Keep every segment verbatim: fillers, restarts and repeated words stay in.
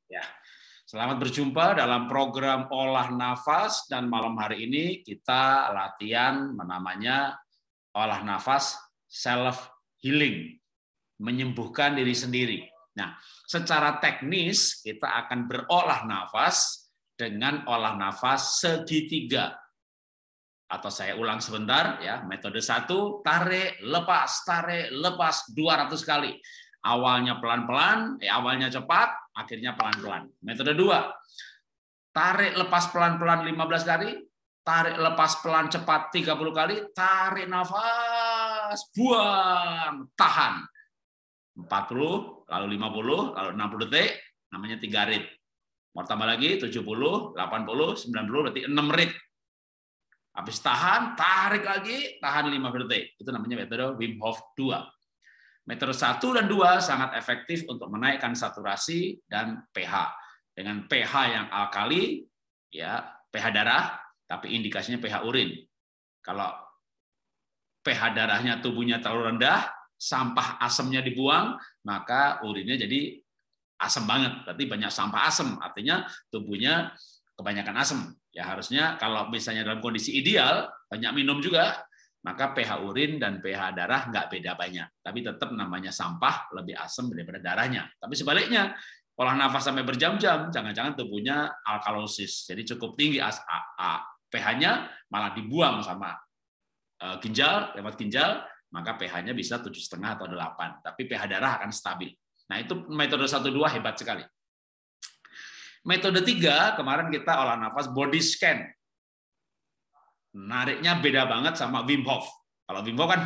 Ya, selamat berjumpa dalam program olah nafas dan malam hari ini kita latihan namanya olah nafas self healing, menyembuhkan diri sendiri. Nah, secara teknis kita akan berolah nafas dengan olah nafas segitiga. Atau saya ulang sebentar ya, metode satu, tarik, lepas, tarik, lepas dua ratus kali. Awalnya pelan-pelan, eh, awalnya cepat, akhirnya pelan-pelan. Metode dua, tarik lepas pelan-pelan lima belas kali, tarik lepas pelan cepat tiga puluh kali, tarik nafas, buang, tahan. empat puluh, lalu lima puluh, lalu enam puluh detik, namanya tiga rit. Mau tambah lagi, tujuh puluh, delapan puluh, sembilan puluh, berarti enam rit. Habis tahan, tarik lagi, tahan lima puluh detik. Itu namanya metode Wim Hof dua. Metode satu dan dua sangat efektif untuk menaikkan saturasi dan pH. Dengan pH yang alkali, ya pH darah, tapi indikasinya pH urin. Kalau pH darahnya tubuhnya terlalu rendah, sampah asamnya dibuang, maka urinnya jadi asam banget. Berarti banyak sampah asam, artinya tubuhnya kebanyakan asam. Ya harusnya kalau misalnya dalam kondisi ideal, banyak minum juga, maka pH urin dan pH darah nggak beda banyak. Tapi tetap namanya sampah lebih asam daripada darahnya. Tapi sebaliknya, olah nafas sampai berjam-jam, jangan-jangan tubuhnya alkalosis. Jadi cukup tinggi pH-nya, malah dibuang sama ginjal, lewat ginjal, maka pH-nya bisa tujuh koma lima atau delapan. Tapi pH darah akan stabil. Nah itu metode satu dua hebat sekali. Metode tiga, kemarin kita olah nafas body scan. Nariknya beda banget sama Wim Hof. Kalau Wim Hof kan,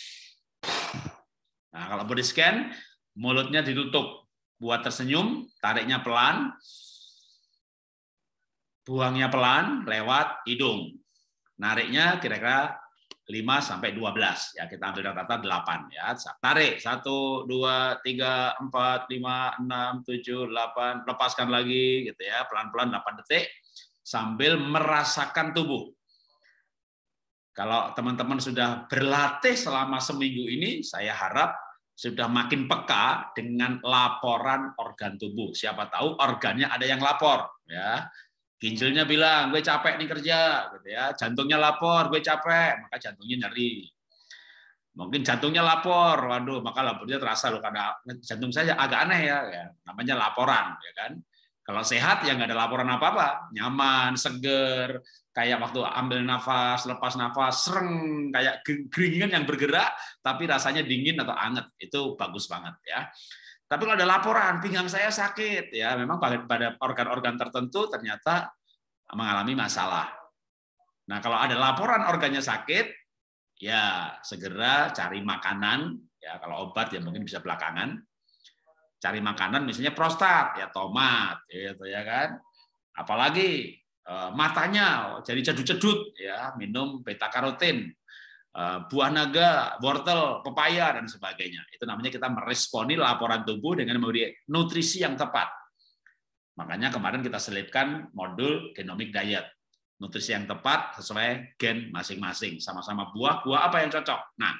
nah kalau body scan, mulutnya ditutup, buat tersenyum, tariknya pelan, buangnya pelan, lewat hidung. Nariknya kira-kira lima sampai dua belas, ya kita ambil rata-rata delapan. Ya. Tarik, satu, dua, tiga, empat, lima, enam, tujuh, delapan, lepaskan lagi, gitu ya, pelan-pelan delapan detik, sambil merasakan tubuh. Kalau teman-teman sudah berlatih selama seminggu ini, saya harap sudah makin peka dengan laporan organ tubuh. Siapa tahu organnya ada yang lapor, ya. Ginjalnya bilang, gue capek nih kerja, gitu ya. Jantungnya lapor, gue capek, maka jantungnya nyeri. Mungkin jantungnya lapor, waduh, maka lapornya terasa loh karena jantung saya agak aneh ya, ya. Namanya laporan, ya kan. Kalau sehat ya nggak ada laporan apa-apa, nyaman, seger, kayak waktu ambil nafas, lepas nafas, sereng, kayak geringan yang bergerak, tapi rasanya dingin atau anget, itu bagus banget ya. Tapi kalau ada laporan, pinggang saya sakit, ya memang pada organ-organ tertentu ternyata mengalami masalah. Nah kalau ada laporan organnya sakit, ya segera cari makanan, ya kalau obat ya mungkin bisa belakangan. Cari makanan misalnya prostat, ya tomat, gitu ya kan. Apalagi matanya jadi cedut-cedut, ya minum beta karotin, buah naga, wortel, pepaya dan sebagainya. Itu namanya kita meresponi laporan tubuh dengan memberi nutrisi yang tepat. Makanya kemarin kita selipkan modul genomic diet, nutrisi yang tepat sesuai gen masing-masing, sama-sama buah-buah apa yang cocok. Nah,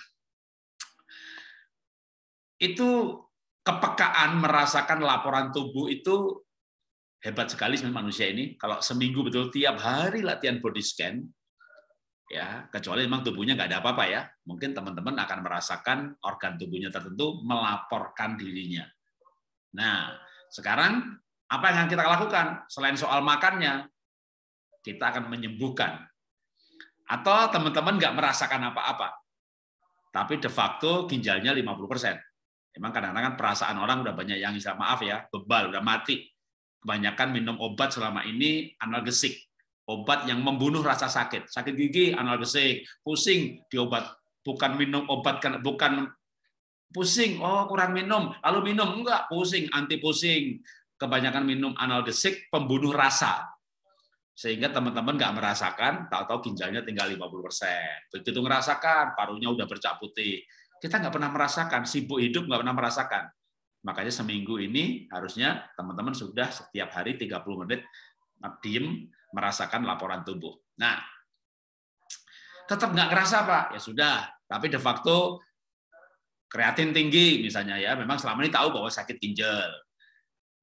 itu kepekaan merasakan laporan tubuh itu hebat sekali sebenarnya manusia ini. Kalau seminggu betul tiap hari latihan body scan, ya kecuali memang tubuhnya nggak ada apa-apa ya, mungkin teman-teman akan merasakan organ tubuhnya tertentu melaporkan dirinya. Nah, sekarang apa yang akan kita lakukan selain soal makannya? Kita akan menyembuhkan. Atau teman-teman nggak merasakan apa-apa, tapi de facto ginjalnya lima puluh persen. Memang kadang-kadang perasaan orang udah banyak yang bisa maaf ya, bebal, udah mati. Kebanyakan minum obat selama ini analgesik, obat yang membunuh rasa sakit. Sakit gigi analgesik, pusing diobat, bukan minum obat kan, bukan pusing, oh kurang minum, lalu minum enggak pusing, anti pusing. Kebanyakan minum analgesik pembunuh rasa. Sehingga teman-teman nggak merasakan, tahu-tahu ginjalnya tinggal lima puluh persen. Begitu ngerasakan, parunya udah bercak putih. Kita nggak pernah merasakan, sibuk hidup nggak pernah merasakan. Makanya seminggu ini harusnya teman-teman sudah setiap hari tiga puluh menit diem merasakan laporan tubuh. Nah, tetap nggak ngerasa Pak, ya sudah. Tapi de facto kreatin tinggi misalnya ya, memang selama ini tahu bahwa sakit ginjal.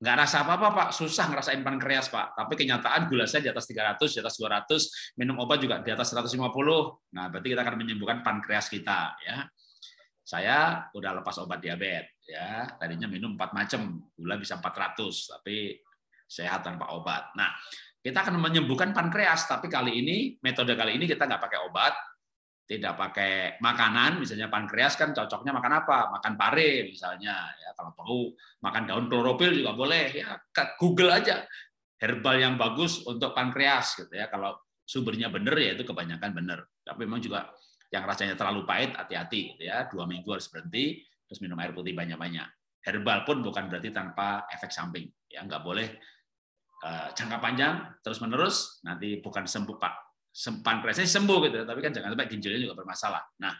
Nggak rasa apa-apa, Pak. Susah ngerasain pankreas, Pak. Tapi kenyataan gula saya di atas tiga ratus, di atas dua ratus, minum obat juga di atas seratus lima puluh. Nah, berarti kita akan menyembuhkan pankreas kita, ya. Saya udah lepas obat diabetes, ya. Tadinya minum empat macam, gula bisa empat ratus, tapi sehat tanpa obat. Nah, kita akan menyembuhkan pankreas, tapi kali ini, metode kali ini kita nggak pakai obat, tidak pakai makanan, misalnya pankreas kan cocoknya makan apa? Makan pare misalnya, ya kalau perlu makan daun klorofil juga boleh, ya Google aja herbal yang bagus untuk pankreas gitu ya. Kalau sumbernya benar ya itu kebanyakan benar. Tapi memang juga yang rasanya terlalu pahit hati-hati gitu ya. Dua minggu harus berhenti, terus minum air putih banyak-banyak. Herbal pun bukan berarti tanpa efek samping, ya nggak boleh uh, jangka panjang terus menerus nanti bukan sembuh Pak. Pankreasnya sembuh gitu, tapi kan jangan sampai ginjalnya juga bermasalah. Nah,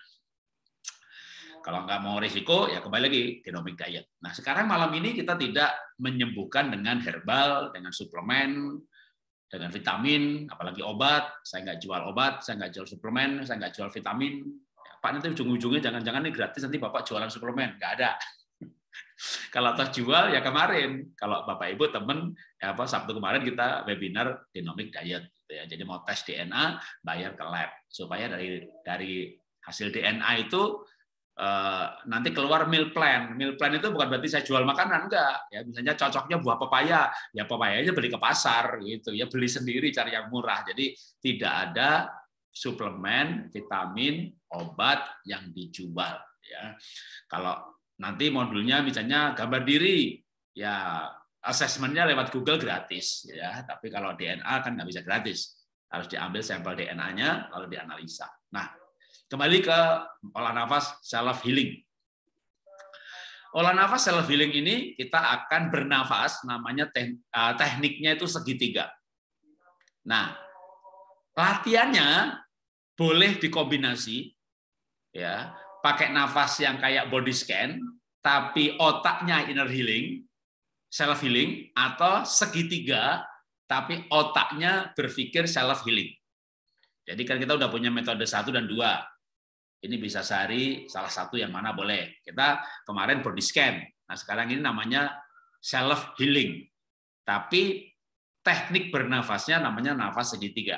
kalau nggak mau risiko, ya kembali lagi genomic diet. Nah, sekarang malam ini kita tidak menyembuhkan dengan herbal, dengan suplemen, dengan vitamin, apalagi obat. Saya nggak jual obat, saya nggak jual suplemen, saya nggak jual vitamin. Ya, Pak, nanti ujung-ujungnya jangan-jangan ini gratis, nanti Bapak jualan suplemen. Nggak ada. Kalau toh jual, ya kemarin. Kalau Bapak Ibu temen, ya apa Sabtu kemarin kita webinar genomic diet. Ya, jadi mau tes D N A bayar ke lab supaya dari dari hasil D N A itu eh, nanti keluar meal plan. Meal plan itu bukan berarti saya jual makanan, enggak. Ya misalnya cocoknya buah pepaya, ya pepayanya beli ke pasar gitu ya, beli sendiri cari yang murah. Jadi tidak ada suplemen, vitamin, obat yang dijual ya. Kalau nanti modulnya misalnya gambar diri, ya asesmennya lewat Google gratis, ya. Tapi kalau D N A kan nggak bisa gratis, harus diambil sampel D N A-nya lalu dianalisa. Nah, kembali ke olah nafas self healing. Olah nafas self healing ini kita akan bernafas, namanya tekniknya itu segitiga. Nah, latihannya boleh dikombinasi, ya, pakai nafas yang kayak body scan, tapi otaknya inner healing. Self healing atau segitiga tapi otaknya berpikir self healing. Jadi kan kita udah punya metode satu dan dua. Ini bisa sehari salah satu yang mana boleh. Kita kemarin body scan. Nah, sekarang ini namanya self healing. Tapi teknik bernafasnya namanya nafas segitiga.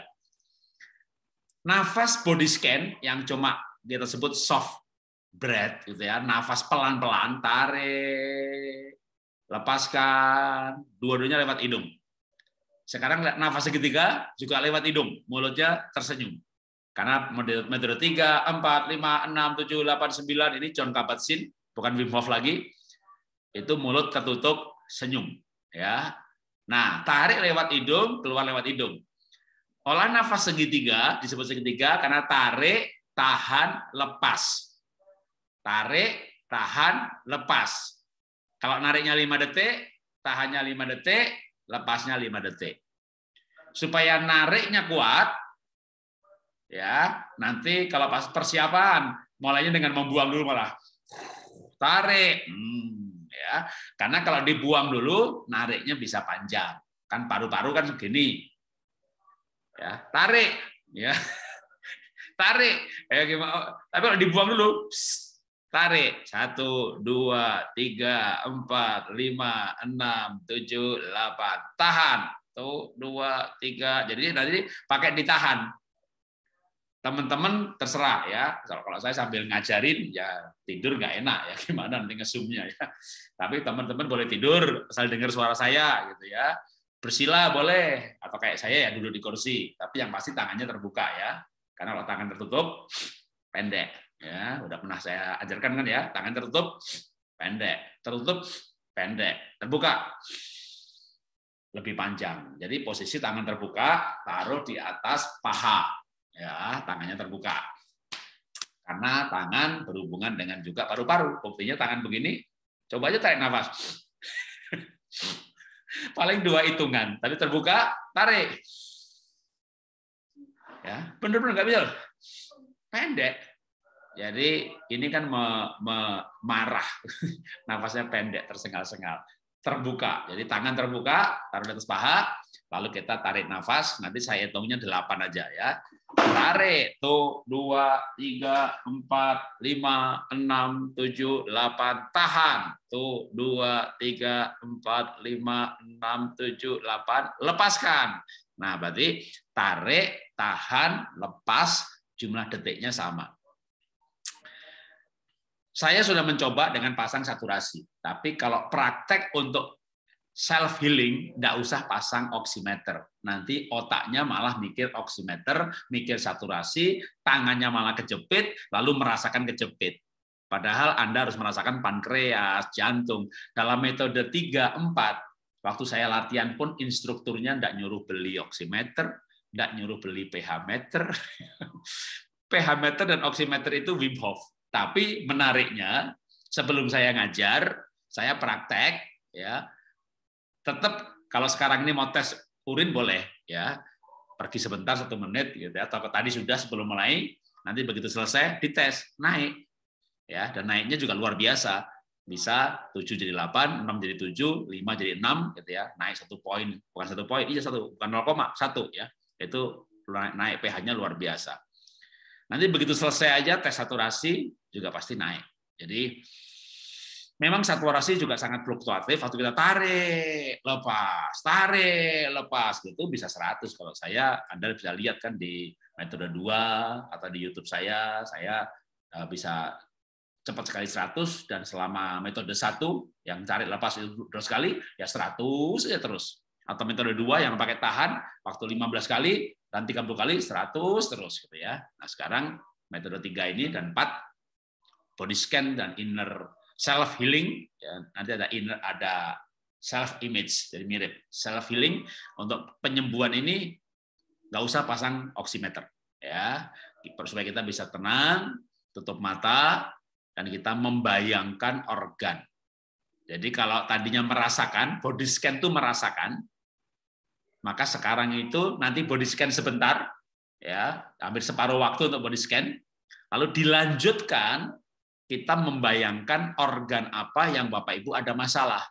Nafas body scan yang cuma kita sebut soft breath gitu ya, nafas pelan-pelan, tarik, lepaskan, dua-duanya lewat hidung. Sekarang nafas segitiga juga lewat hidung, mulutnya tersenyum. Karena metode tiga, empat, lima, enam, tujuh, delapan, sembilan ini John Kabat-Zinn, bukan Wim Hof lagi. Itu mulut ketutup, senyum, ya. Nah, tarik lewat hidung, keluar lewat hidung. Olah nafas segitiga disebut segitiga karena tarik, tahan, lepas. Tarik, tahan, lepas. Kalau nariknya lima detik, tahannya lima detik, lepasnya lima detik. Supaya nariknya kuat, ya nanti kalau pas persiapan, mulainya dengan membuang dulu malah. Tarik, hmm, ya. Karena kalau dibuang dulu, nariknya bisa panjang. Kan paru-paru kan segini. Ya, tarik, ya. Tarik. Ya, gimana? Tapi kalau dibuang dulu, tarik satu, dua, tiga, empat, lima, enam, tujuh, delapan, tahan tuh dua, tiga. Jadi nanti pakai ditahan. Teman-teman terserah ya. Kalau saya sambil ngajarin ya tidur nggak enak ya gimana nanti ngesumnya ya. Tapi teman-teman boleh tidur asal dengar suara saya gitu ya. Bersila boleh atau kayak saya ya duduk di kursi. Tapi yang pasti tangannya terbuka ya. Karena kalau tangan tertutup pendek. Ya, udah pernah saya ajarkan kan ya, tangan tertutup, pendek, tertutup, pendek, terbuka, lebih panjang. Jadi posisi tangan terbuka, taruh di atas paha, ya, tangannya terbuka. Karena tangan berhubungan dengan juga paru-paru. Buktinya tangan begini, coba aja tarik nafas. Paling dua hitungan, tapi terbuka, tarik. Ya, benar-benar nggak bisa, pendek. Jadi ini kan me, me, marah, nafasnya pendek, tersengal-sengal. terbuka. Jadi tangan terbuka, taruh di atas paha, lalu kita tarik nafas, nanti saya hitungnya delapan aja ya. Tarik, tuh, dua, tiga, empat, lima, enam, tujuh, delapan, tahan. Tuh, dua, tiga, empat, lima, enam, tujuh, delapan, lepaskan. Nah, berarti tarik, tahan, lepas, jumlah detiknya sama. Saya sudah mencoba dengan pasang saturasi, tapi kalau praktek untuk self healing nggak usah pasang oximeter. Nanti otaknya malah mikir oximeter, mikir saturasi, tangannya malah kejepit, lalu merasakan kejepit. Padahal Anda harus merasakan pankreas, jantung. Dalam metode tiga empat, waktu saya latihan pun instrukturnya nggak nyuruh beli oximeter, nggak nyuruh beli pH meter. pH meter dan oximeter itu Wim Hof. Tapi menariknya, sebelum saya ngajar, saya praktek, ya. Tetap kalau sekarang ini mau tes urin boleh, ya. Pergi sebentar satu menit, gitu ya. Atau tadi sudah sebelum mulai, nanti begitu selesai dites naik, ya. Dan naiknya juga luar biasa. Bisa tujuh jadi delapan, enam jadi tujuh, lima jadi enam, gitu ya. Naik satu poin, bukan satu poin, iya satu, bukan nol koma satu, ya. Itu naik pH-nya luar biasa. Nanti begitu selesai aja tes saturasi juga pasti naik. Jadi memang saturasi juga sangat fluktuatif. Waktu kita tarik, lepas, tarik, lepas, gitu bisa seratus. Kalau saya, Anda bisa lihat kan di metode dua atau di YouTube saya, saya bisa cepat sekali seratus, dan selama metode satu yang tarik lepas itu terus sekali, ya seratus ya terus. Atau metode dua yang pakai tahan, waktu lima belas kali, dan tiga puluh kali, seratus terus, gitu ya. Nah, sekarang metode tiga ini dan empat, body scan dan inner self healing, ya, nanti ada inner, ada self image, jadi mirip self healing. Untuk penyembuhan ini nggak usah pasang oximeter, ya, supaya kita bisa tenang, tutup mata, dan kita membayangkan organ. Jadi kalau tadinya merasakan, body scan itu merasakan, maka sekarang itu nanti body scan sebentar, ya, hampir separuh waktu untuk body scan, lalu dilanjutkan kita membayangkan organ apa yang Bapak Ibu ada masalah.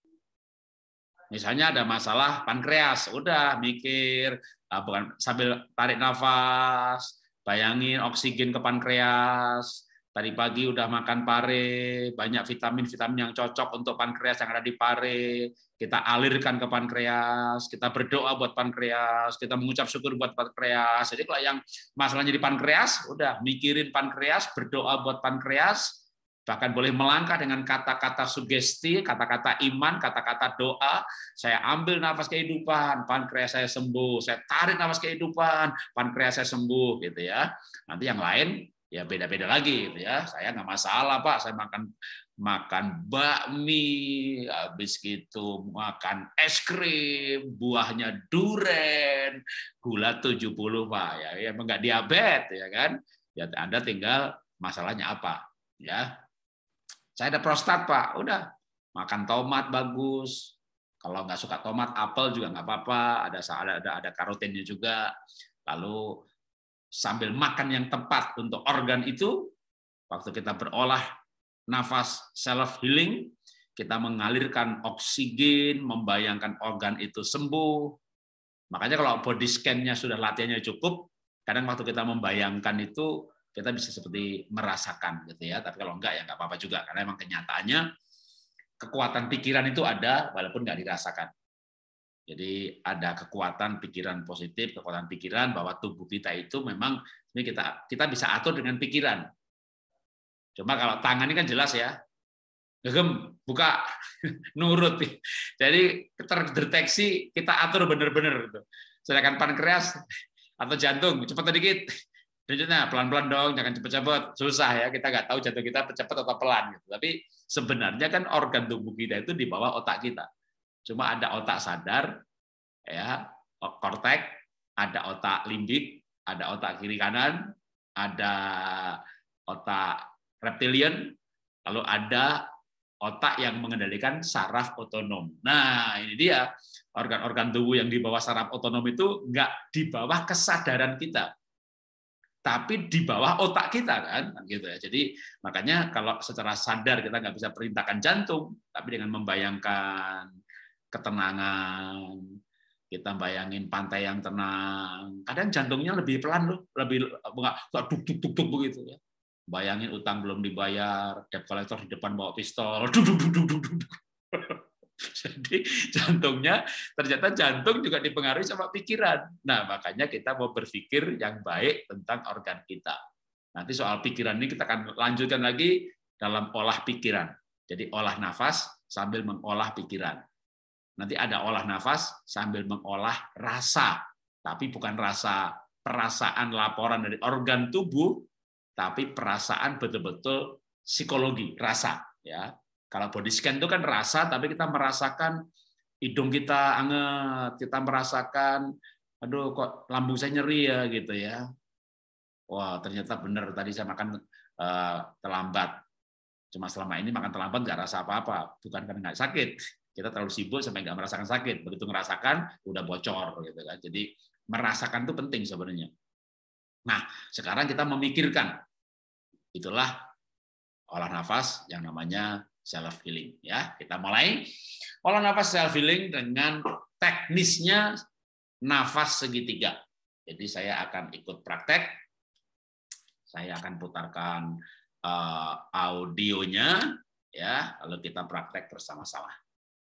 Misalnya ada masalah pankreas, udah mikir, bukan sambil tarik nafas, bayangin oksigen ke pankreas. Tadi pagi udah makan pare, banyak vitamin-vitamin yang cocok untuk pankreas yang ada di pare. Kita alirkan ke pankreas, kita berdoa buat pankreas, kita mengucap syukur buat pankreas. Jadi kalau yang masalahnya di pankreas, udah mikirin pankreas, berdoa buat pankreas, bahkan boleh melangkah dengan kata-kata sugesti, kata-kata iman, kata-kata doa. Saya ambil nafas kehidupan, pankreas saya sembuh. Saya tarik nafas kehidupan, pankreas saya sembuh, gitu ya. Nanti yang lain ya beda-beda lagi, gitu ya. Saya nggak masalah, Pak. Saya makan makan bakmi, habis gitu makan es krim, buahnya duren, gula tujuh puluh, Pak. Ya, ya nggak diabetes, ya kan? Ya Anda tinggal masalahnya apa, ya. Saya ada prostat, Pak. Udah, makan tomat bagus. Kalau nggak suka tomat, apel juga nggak apa-apa. Ada ada ada karotennya juga. Lalu sambil makan yang tepat untuk organ itu, waktu kita berolah nafas self healing, kita mengalirkan oksigen, membayangkan organ itu sembuh. Makanya kalau body scan-nya sudah latihannya cukup, kadang waktu kita membayangkan itu kita bisa seperti merasakan, gitu ya. Tapi kalau enggak ya enggak apa-apa juga, karena memang kenyataannya kekuatan pikiran itu ada walaupun enggak dirasakan. Jadi ada kekuatan pikiran positif, kekuatan pikiran bahwa tubuh kita itu memang ini kita kita bisa atur dengan pikiran. Cuma kalau tangan ini kan jelas ya, gegem, buka, nurut. Jadi terdeteksi kita atur benar-benar. Sedangkan pankreas atau jantung cepat sedikit. Lanjutnya pelan-pelan dong, jangan cepet-cepet, susah ya, kita nggak tahu jantung kita cepat atau pelan. Gitu. Tapi sebenarnya kan organ tubuh kita itu di bawah otak kita. Cuma ada otak sadar, ya, korteks, ada otak limbik, ada otak kiri kanan, ada otak reptilian, lalu ada otak yang mengendalikan saraf otonom. Nah, ini dia organ-organ tubuh yang di bawah saraf otonom itu nggak di bawah kesadaran kita. tapi di bawah otak kita kan, gitu ya. Jadi makanya kalau secara sadar kita nggak bisa perintahkan jantung, tapi dengan membayangkan ketenangan, kita bayangin pantai yang tenang, kadang jantungnya lebih pelan loh, lebih nggak duk duk duk duk begitu ya. Bayangin utang belum dibayar, debt collector di depan bawa pistol, duk duk duk duk duk. Jadi jantungnya, ternyata jantung juga dipengaruhi sama pikiran. Nah, makanya kita mau berpikir yang baik tentang organ kita. Nanti soal pikiran ini kita akan lanjutkan lagi dalam olah pikiran. Jadi olah nafas sambil mengolah pikiran. Nanti ada olah nafas sambil mengolah rasa. Tapi bukan rasa perasaan laporan dari organ tubuh, tapi perasaan betul-betul psikologi, rasa. Ya. Kalau body scan itu kan rasa, tapi kita merasakan hidung kita anget, kita merasakan, aduh kok lambung saya nyeri ya gitu ya. Wah ternyata benar tadi saya makan uh, terlambat. Cuma selama ini makan terlambat nggak rasa apa-apa, bukan karena nggak sakit. Kita terlalu sibuk sampai nggak merasakan sakit. Begitu ngerasakan, udah bocor gitu kan. Jadi merasakan itu penting sebenarnya. Nah sekarang kita memikirkan, itulah olah nafas yang namanya self healing ya. Kita mulai olah nafas self healing dengan teknisnya nafas segitiga. Jadi saya akan ikut praktek. Saya akan putarkan uh, audionya ya, lalu kita praktek bersama-sama.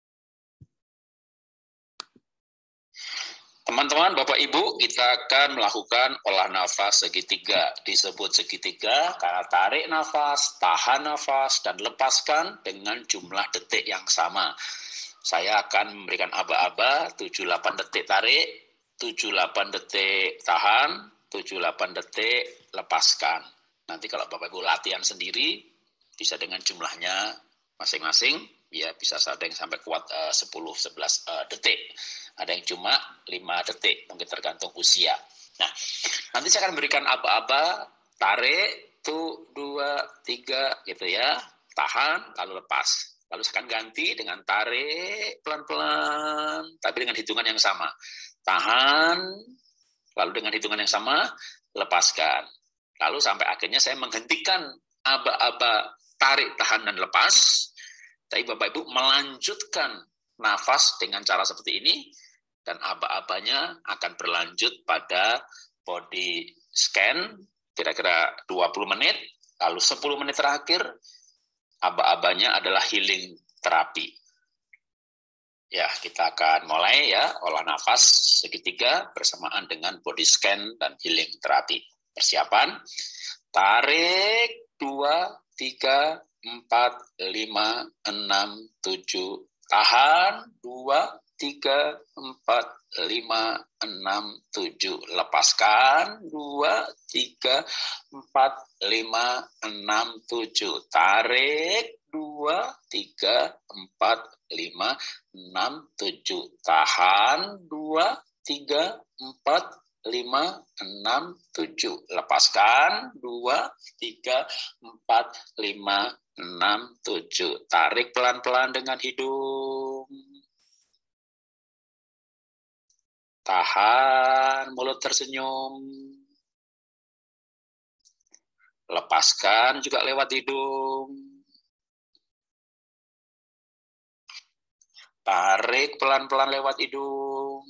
Teman-teman, Bapak Ibu, kita akan melakukan olah nafas segitiga. Disebut segitiga karena tarik nafas, tahan nafas, dan lepaskan dengan jumlah detik yang sama. Saya akan memberikan aba-aba, tujuh delapan detik tarik, tujuh delapan detik tahan, tujuh delapan detik lepaskan. Nanti kalau Bapak Ibu latihan sendiri, bisa dengan jumlahnya masing-masing, ya bisa ada yang sampai kuat uh, sepuluh sebelas uh, detik. Ada yang cuma lima detik, mungkin tergantung usia. Nah, nanti saya akan berikan aba-aba, tarik, tuh, dua, tiga, gitu ya. Tahan, lalu lepas. Lalu saya akan ganti dengan tarik, pelan-pelan, tapi dengan hitungan yang sama. Tahan, lalu dengan hitungan yang sama, lepaskan. Lalu sampai akhirnya saya menghentikan aba-aba, tarik, tahan, dan lepas. Tapi Bapak Ibu melanjutkan nafas dengan cara seperti ini, dan aba-abanya akan berlanjut pada body scan kira-kira dua puluh menit, lalu sepuluh menit terakhir aba-abanya adalah healing terapi. Ya, kita akan mulai ya olah nafas segitiga bersamaan dengan body scan dan healing terapi. Persiapan, tarik dua, tiga, empat, lima, enam, tujuh, tahan dua, tiga, empat, lima, enam, tujuh, lepaskan dua, tiga, empat, lima, enam, tujuh, tarik dua, tiga, empat, lima, enam, tujuh, tahan dua, tiga, empat, lima, enam, tujuh, lepaskan dua, tiga, empat, lima, enam, tujuh, tarik pelan-pelan dengan hidung. Tahan, mulut tersenyum. Lepaskan juga lewat hidung. Tarik pelan-pelan lewat hidung.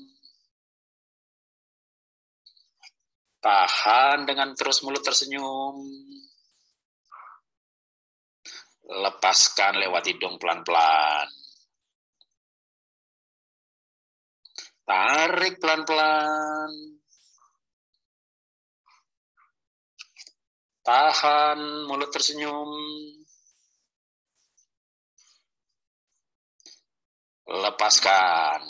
Tahan dengan terus mulut tersenyum. Lepaskan lewat hidung pelan-pelan. Tarik pelan-pelan. Tahan, mulut tersenyum. Lepaskan.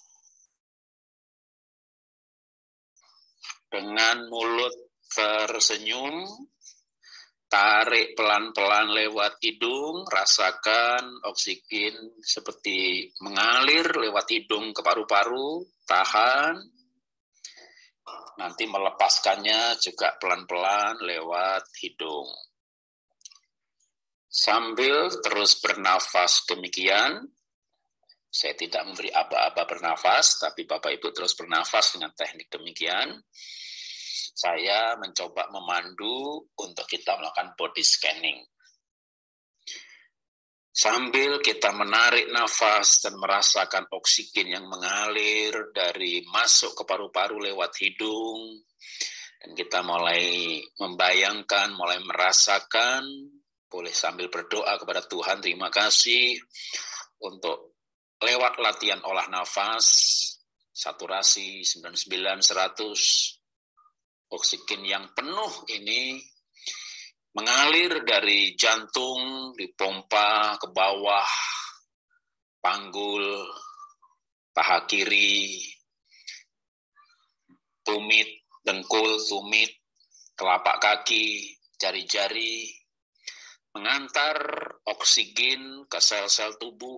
Dengan mulut tersenyum, tarik pelan-pelan lewat hidung, rasakan oksigen seperti mengalir lewat hidung ke paru-paru, tahan. Nanti melepaskannya juga pelan-pelan lewat hidung. Sambil terus bernafas demikian, saya tidak memberi aba-aba bernafas, tapi Bapak Ibu terus bernafas dengan teknik demikian. saya mencoba memandu untuk kita melakukan body scanning. Sambil kita menarik nafas dan merasakan oksigen yang mengalir dari masuk ke paru-paru lewat hidung, dan kita mulai membayangkan, mulai merasakan, boleh sambil berdoa kepada Tuhan, terima kasih untuk lewat latihan olah nafas, saturasi sembilan puluh sembilan seratus, oksigen yang penuh ini mengalir dari jantung, dipompa ke bawah, panggul, paha kiri, tumit, dengkul, tumit, telapak kaki, jari-jari, mengantar oksigen ke sel-sel tubuh,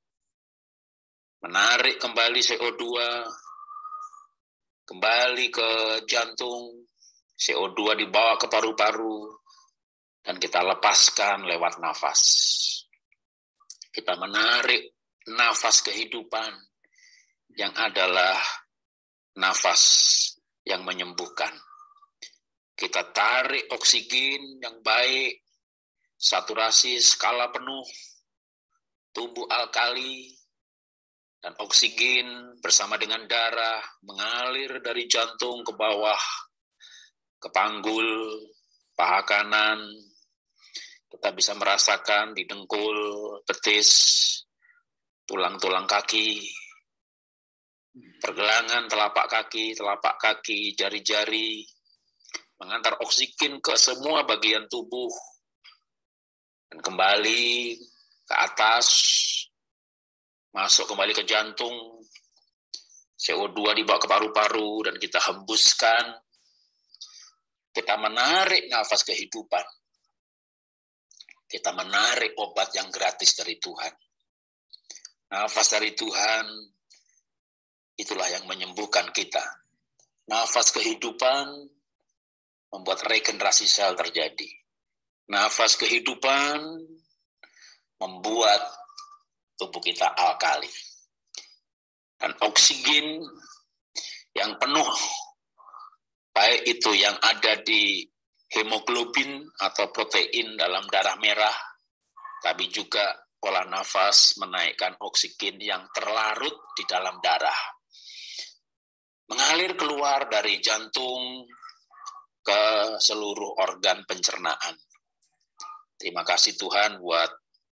menarik kembali C O dua, kembali ke jantung, C O dua dibawa ke paru-paru, dan kita lepaskan lewat nafas. Kita menarik nafas kehidupan yang adalah nafas yang menyembuhkan. Kita tarik oksigen yang baik, saturasi skala penuh, tubuh alkali, dan oksigen bersama dengan darah mengalir dari jantung ke bawah, ke panggul, paha kanan. Kita bisa merasakan di dengkul, betis, tulang-tulang kaki, pergelangan telapak kaki, telapak kaki, jari-jari, mengantar oksigen ke semua bagian tubuh, dan kembali ke atas, masuk kembali ke jantung, C O dua dibawa ke paru-paru, dan kita hembuskan, kita menarik nafas kehidupan, kita menarik obat yang gratis dari Tuhan. Nafas dari Tuhan, itulah yang menyembuhkan kita. Nafas kehidupan membuat regenerasi sel terjadi. Nafas kehidupan membuat tubuh kita alkali. Dan oksigen yang penuh, baik itu yang ada di hemoglobin atau protein dalam darah merah, tapi juga olah nafas menaikkan oksigen yang terlarut di dalam darah. Mengalir keluar dari jantung ke seluruh organ pencernaan. Terima kasih Tuhan buat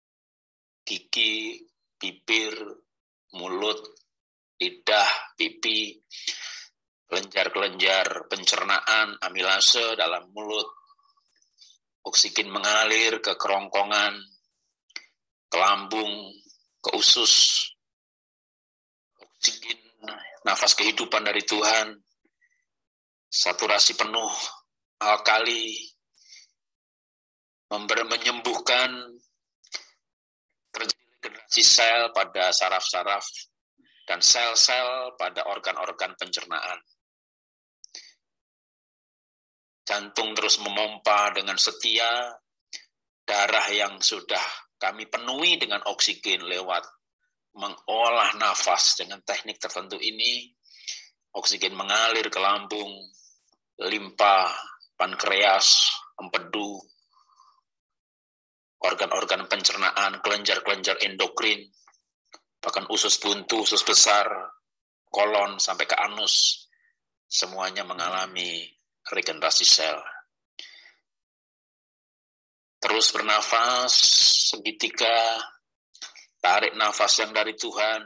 gigi, bibir, mulut, lidah, pipi, kelenjar-kelenjar pencernaan, amilase dalam mulut. Oksigen mengalir ke kerongkongan, ke lambung, ke usus. Oksigen, nafas kehidupan dari Tuhan, saturasi penuh, alkali, member, menyembuhkan terjadi regenerasi sel pada saraf-saraf dan sel-sel pada organ-organ pencernaan. Jantung terus memompa dengan setia, darah yang sudah kami penuhi dengan oksigen lewat mengolah nafas dengan teknik tertentu ini, oksigen mengalir ke lambung, limpa, pankreas, empedu, organ-organ pencernaan, kelenjar-kelenjar endokrin, bahkan usus buntu, usus besar, kolon, sampai ke anus, semuanya mengalami regenerasi sel. Terus bernafas, segitiga, tarik nafas yang dari Tuhan,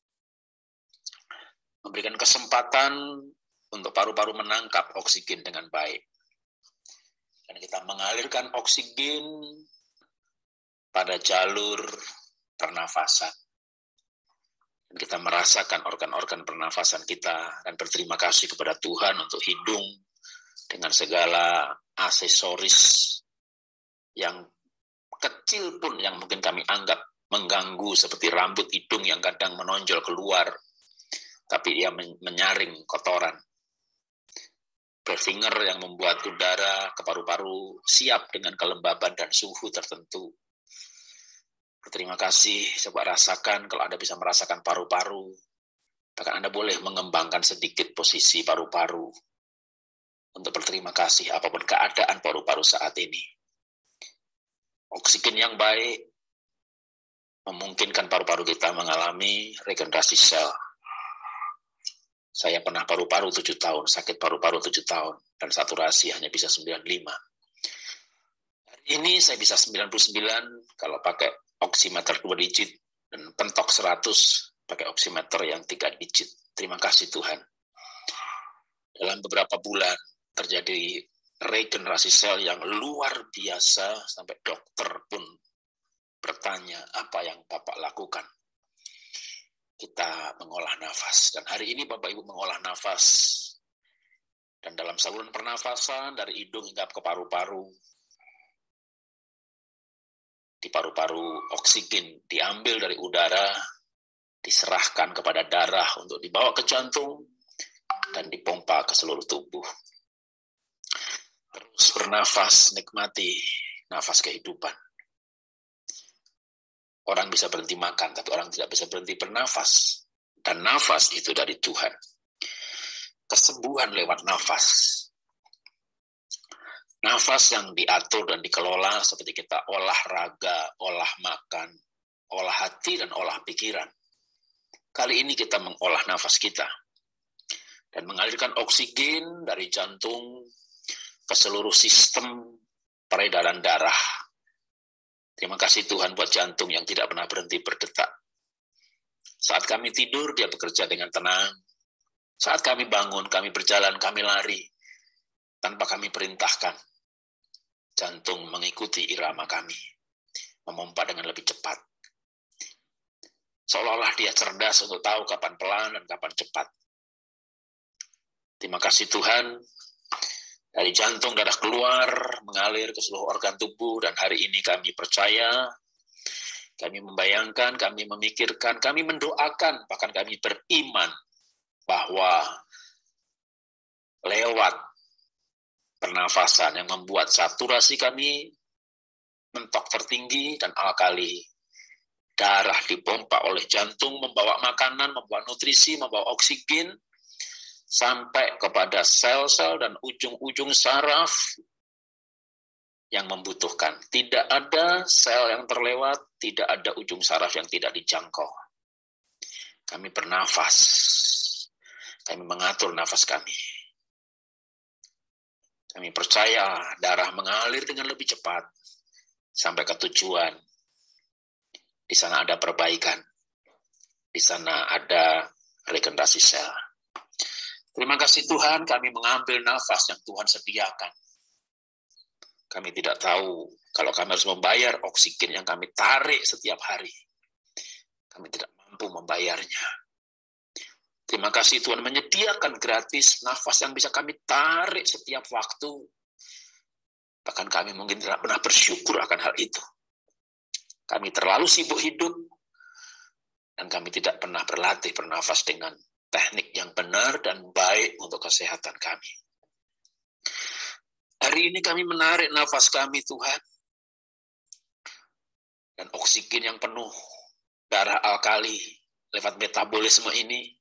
memberikan kesempatan untuk paru-paru menangkap oksigen dengan baik. Dan kita mengalirkan oksigen pada jalur pernafasan. Dan kita merasakan organ-organ pernafasan kita dan berterima kasih kepada Tuhan untuk hidung dengan segala aksesoris yang kecil pun yang mungkin kami anggap mengganggu, seperti rambut hidung yang kadang menonjol keluar, tapi ia menyaring kotoran. Berfinger yang membuat udara ke paru-paru siap dengan kelembaban dan suhu tertentu. Berterima kasih, coba rasakan kalau Anda bisa merasakan paru-paru. Bahkan Anda boleh mengembangkan sedikit posisi paru-paru. untuk berterima kasih apapun keadaan paru-paru saat ini. Oksigen yang baik memungkinkan paru-paru kita mengalami regenerasi sel. Saya pernah paru-paru tujuh tahun, sakit paru-paru tujuh tahun, dan saturasi hanya bisa sembilan puluh lima. Hari ini saya bisa sembilan puluh sembilan kalau pakai oximeter dua digit, dan pentok seratus pakai oximeter yang tiga digit. Terima kasih Tuhan. Dalam beberapa bulan terjadi regenerasi sel yang luar biasa, sampai dokter pun bertanya apa yang Bapak lakukan. Kita mengolah nafas, dan hari ini Bapak Ibu mengolah nafas, dan dalam saluran pernafasan dari hidung hingga ke paru-paru, di paru-paru oksigen diambil dari udara, diserahkan kepada darah untuk dibawa ke jantung, dan dipompa ke seluruh tubuh. Terus bernafas, nikmati nafas kehidupan. Orang bisa berhenti makan, tapi orang tidak bisa berhenti bernafas. Dan nafas itu dari Tuhan. Kesembuhan lewat nafas. Nafas yang diatur dan dikelola seperti kita olahraga, olah makan, olah hati, dan olah pikiran. Kali ini kita mengolah nafas kita. Dan mengalirkan oksigen dari jantung ke seluruh sistem peredaran darah. Terima kasih Tuhan buat jantung yang tidak pernah berhenti berdetak. Saat kami tidur, dia bekerja dengan tenang. Saat kami bangun, kami berjalan, kami lari. Tanpa kami perintahkan, jantung mengikuti irama kami. Memompa dengan lebih cepat. Seolah-olah dia cerdas untuk tahu kapan pelan dan kapan cepat. Terima kasih Tuhan. Dari jantung darah keluar, mengalir ke seluruh organ tubuh, dan hari ini kami percaya, kami membayangkan, kami memikirkan, kami mendoakan, bahkan kami beriman bahwa lewat pernafasan yang membuat saturasi kami mentok tertinggi dan alkali, darah dipompa oleh jantung, membawa makanan, membawa nutrisi, membawa oksigen, sampai kepada sel-sel dan ujung-ujung saraf yang membutuhkan. Tidak ada sel yang terlewat, tidak ada ujung saraf yang tidak dijangkau. Kami bernafas, kami mengatur nafas kami. Kami percaya darah mengalir dengan lebih cepat sampai ke tujuan. Di sana ada perbaikan, di sana ada regenerasi sel. Terima kasih Tuhan, kami mengambil nafas yang Tuhan sediakan. Kami tidak tahu kalau kami harus membayar oksigen yang kami tarik setiap hari. Kami tidak mampu membayarnya. Terima kasih Tuhan menyediakan gratis nafas yang bisa kami tarik setiap waktu. Bahkan kami mungkin tidak pernah bersyukur akan hal itu. Kami terlalu sibuk hidup, dan kami tidak pernah berlatih bernafas dengan teknik yang benar dan baik untuk kesehatan kami. Hari ini kami menarik nafas kami, Tuhan. Dan oksigen yang penuh, darah alkali, lewat metabolisme ini,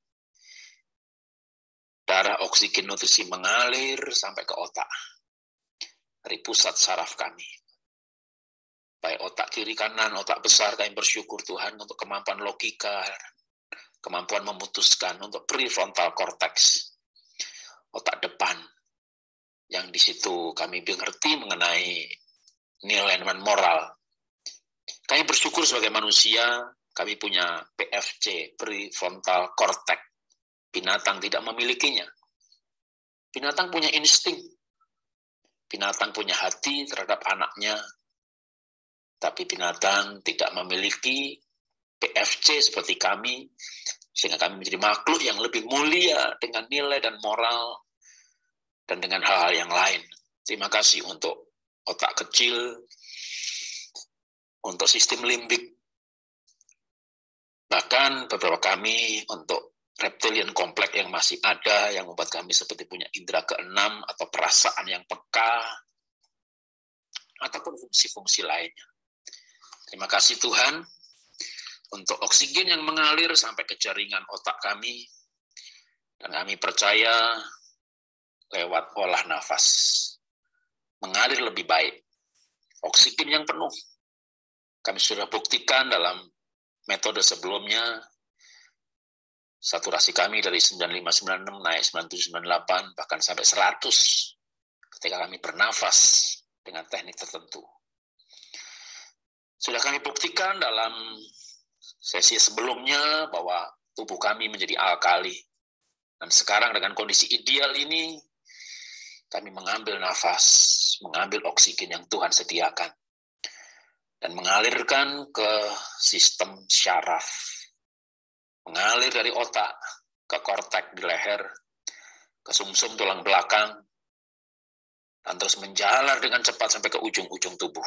darah oksigen nutrisi mengalir sampai ke otak. Dari pusat saraf kami. Baik otak kiri kanan, otak besar, kami bersyukur Tuhan untuk kemampuan logika, kemampuan memutuskan, untuk prefrontal cortex, otak depan, yang di situ kami mengerti mengenai nilai dan moral. Kami bersyukur sebagai manusia, kami punya P F C, prefrontal cortex. Binatang tidak memilikinya. Binatang punya insting. Binatang punya hati terhadap anaknya, tapi binatang tidak memiliki P F C seperti kami, sehingga kami menjadi makhluk yang lebih mulia dengan nilai dan moral dan dengan hal-hal yang lain. Terima kasih untuk otak kecil, untuk sistem limbik, bahkan beberapa kami untuk reptilian kompleks yang masih ada, yang membuat kami seperti punya indera keenam atau perasaan yang peka, ataupun fungsi-fungsi lainnya. Terima kasih Tuhan untuk oksigen yang mengalir sampai ke jaringan otak kami, dan kami percaya lewat olah nafas. Mengalir lebih baik. Oksigen yang penuh. Kami sudah buktikan dalam metode sebelumnya, saturasi kami dari sembilan puluh lima sembilan puluh enam naik sembilan puluh tujuh sembilan puluh delapan, bahkan sampai seratus ketika kami bernafas dengan teknik tertentu. Sudah kami buktikan dalam sesi sebelumnya bahwa tubuh kami menjadi alkali. Dan sekarang dengan kondisi ideal ini, kami mengambil nafas, mengambil oksigen yang Tuhan sediakan, dan mengalirkan ke sistem syaraf. Mengalir dari otak ke kortek di leher, ke sumsum tulang belakang, dan terus menjalar dengan cepat sampai ke ujung-ujung tubuh.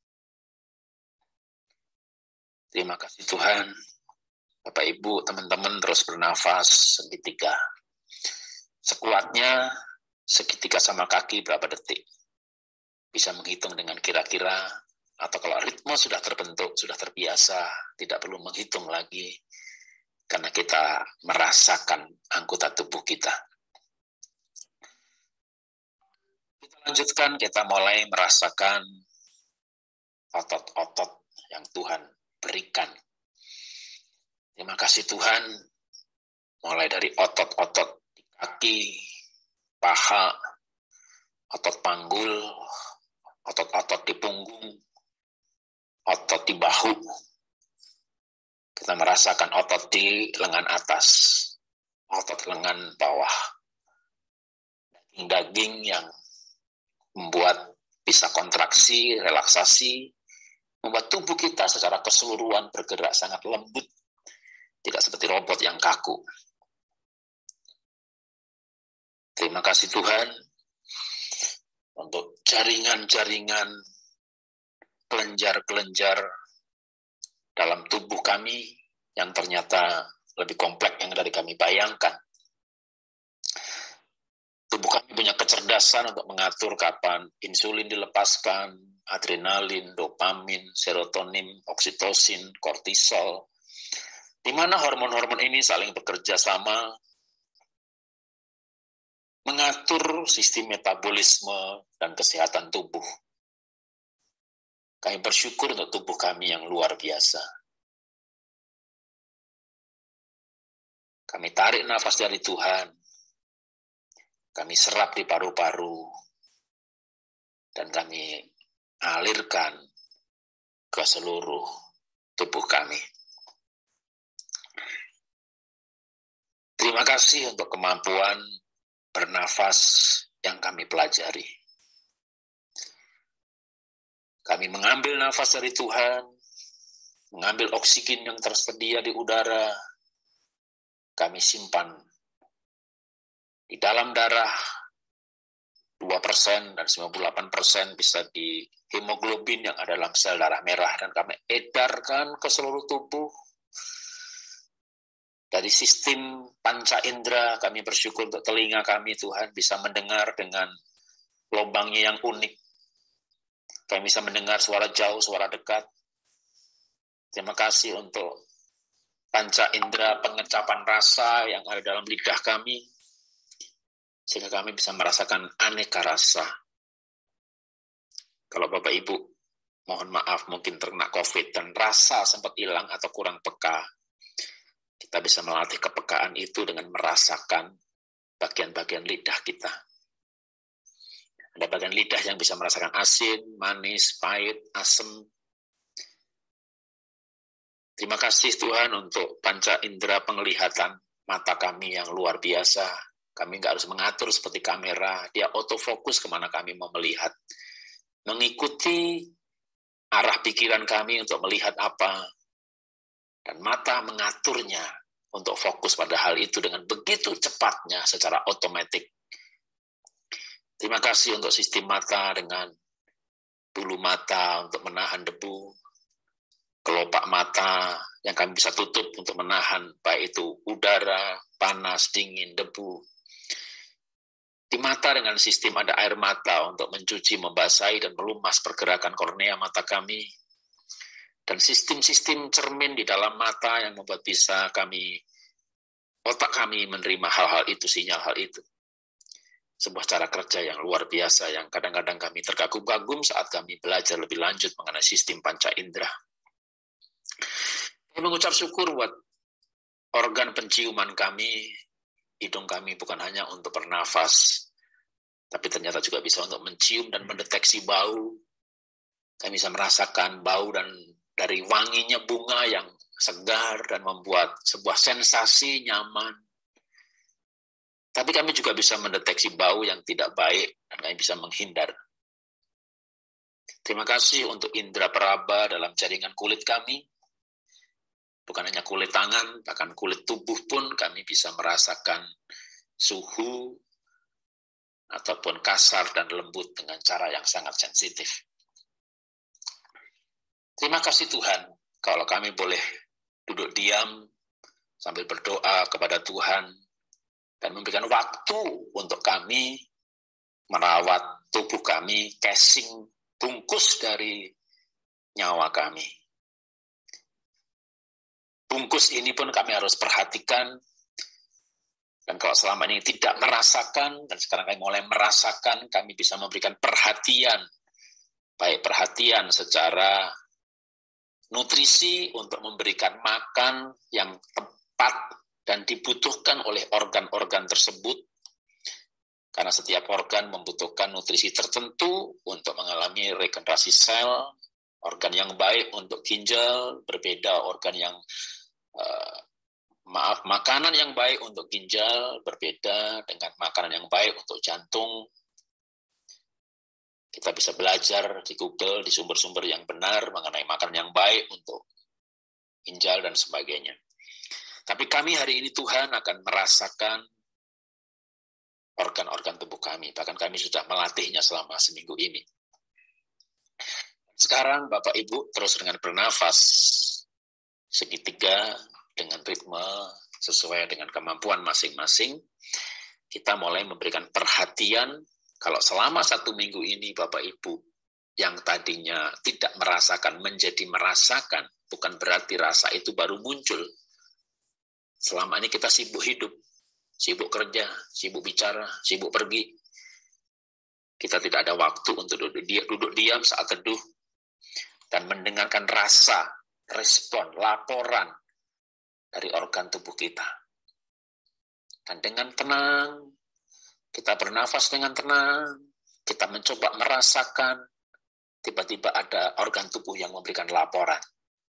Terima kasih Tuhan. Bapak, Ibu, teman-teman terus bernafas seketika. Sekuatnya seketika sama kaki berapa detik. Bisa menghitung dengan kira-kira, atau kalau ritme sudah terbentuk, sudah terbiasa, tidak perlu menghitung lagi, karena kita merasakan anggota tubuh kita. Kita lanjutkan, kita mulai merasakan otot-otot yang Tuhan berikan. Terima kasih Tuhan, mulai dari otot-otot di kaki, paha, otot panggul, otot-otot di punggung, otot di bahu. Kita merasakan otot di lengan atas, otot lengan bawah, daging-daging yang membuat bisa kontraksi, relaksasi, membuat tubuh kita secara keseluruhan bergerak sangat lembut, tidak seperti robot yang kaku. Terima kasih Tuhan untuk jaringan-jaringan, kelenjar-kelenjar dalam tubuh kami yang ternyata lebih kompleks yang dari kami bayangkan. Tubuh kami punya kecerdasan untuk mengatur kapan insulin dilepaskan, adrenalin, dopamin, serotonin, oksitosin, kortisol, di mana hormon-hormon ini saling bekerja sama mengatur sistem metabolisme dan kesehatan tubuh. Kami bersyukur untuk tubuh kami yang luar biasa. Kami tarik nafas dari Tuhan, kami serap di paru-paru, dan kami alirkan ke seluruh tubuh kami. Terima kasih untuk kemampuan bernafas yang kami pelajari. Kami mengambil nafas dari Tuhan, mengambil oksigen yang tersedia di udara, kami simpan di dalam darah dua persen dan sembilan puluh delapan persen bisa di hemoglobin yang ada dalam sel darah merah, dan kami edarkan ke seluruh tubuh. Dari sistem panca indera, kami bersyukur untuk telinga kami, Tuhan, bisa mendengar dengan lubangnya yang unik. Kami bisa mendengar suara jauh, suara dekat. Terima kasih untuk panca indera pengecapan rasa yang ada dalam lidah kami, sehingga kami bisa merasakan aneka rasa. Kalau Bapak Ibu, mohon maaf, mungkin terkena COVID dan rasa sempat hilang atau kurang peka, kita bisa melatih kepekaan itu dengan merasakan bagian-bagian lidah kita. Ada bagian lidah yang bisa merasakan asin, manis, pahit, asam. Terima kasih Tuhan untuk panca indera penglihatan mata kami yang luar biasa. Kami nggak harus mengatur seperti kamera, dia autofokus kemana kami mau melihat. Mengikuti arah pikiran kami untuk melihat apa, dan mata mengaturnya untuk fokus pada hal itu dengan begitu cepatnya secara otomatis. Terima kasih untuk sistem mata dengan bulu mata untuk menahan debu, kelopak mata yang kami bisa tutup untuk menahan baik itu udara, panas, dingin, debu. Di mata dengan sistem ada air mata untuk mencuci, membasahi, dan melumas pergerakan kornea mata kami. Dan sistem-sistem cermin di dalam mata yang membuat bisa kami, otak kami menerima hal-hal itu, sinyal hal itu. sebuah cara kerja yang luar biasa yang kadang-kadang kami terkagum-kagum saat kami belajar lebih lanjut mengenai sistem panca indera. Kami mengucap syukur buat organ penciuman kami, hidung kami bukan hanya untuk bernafas, tapi ternyata juga bisa untuk mencium dan mendeteksi bau. Kami bisa merasakan bau dan dari wanginya bunga yang segar dan membuat sebuah sensasi nyaman. Tapi kami juga bisa mendeteksi bau yang tidak baik dan kami bisa menghindar. Terima kasih untuk indera peraba dalam jaringan kulit kami. Bukan hanya kulit tangan, bahkan kulit tubuh pun kami bisa merasakan suhu ataupun kasar dan lembut dengan cara yang sangat sensitif. Terima kasih Tuhan kalau kami boleh duduk diam sambil berdoa kepada Tuhan dan memberikan waktu untuk kami merawat tubuh kami, casing, bungkus dari nyawa kami. Bungkus ini pun kami harus perhatikan, dan kalau selama ini tidak merasakan, dan sekarang kami mulai merasakan, kami bisa memberikan perhatian, baik perhatian secara nutrisi untuk memberikan makan yang tepat dan dibutuhkan oleh organ-organ tersebut, karena setiap organ membutuhkan nutrisi tertentu untuk mengalami regenerasi sel. Organ yang baik untuk ginjal, berbeda organ yang, uh, maaf, makanan yang baik untuk ginjal, berbeda dengan makanan yang baik untuk jantung. Kita bisa belajar di Google, di sumber-sumber yang benar, mengenai makanan yang baik untuk ginjal dan sebagainya. Tapi kami hari ini Tuhan akan merasakan organ-organ tubuh kami. Bahkan kami sudah melatihnya selama seminggu ini. Sekarang Bapak Ibu terus dengan bernafas segitiga dengan ritme sesuai dengan kemampuan masing-masing. Kita mulai memberikan perhatian kalau selama satu minggu ini Bapak Ibu yang tadinya tidak merasakan menjadi merasakan, bukan berarti rasa itu baru muncul. Selama ini kita sibuk hidup, sibuk kerja, sibuk bicara, sibuk pergi. Kita tidak ada waktu untuk duduk diam, duduk diam saat teduh dan mendengarkan rasa, respon, laporan dari organ tubuh kita. Dan dengan tenang, kita bernafas dengan tenang, kita mencoba merasakan, tiba-tiba ada organ tubuh yang memberikan laporan.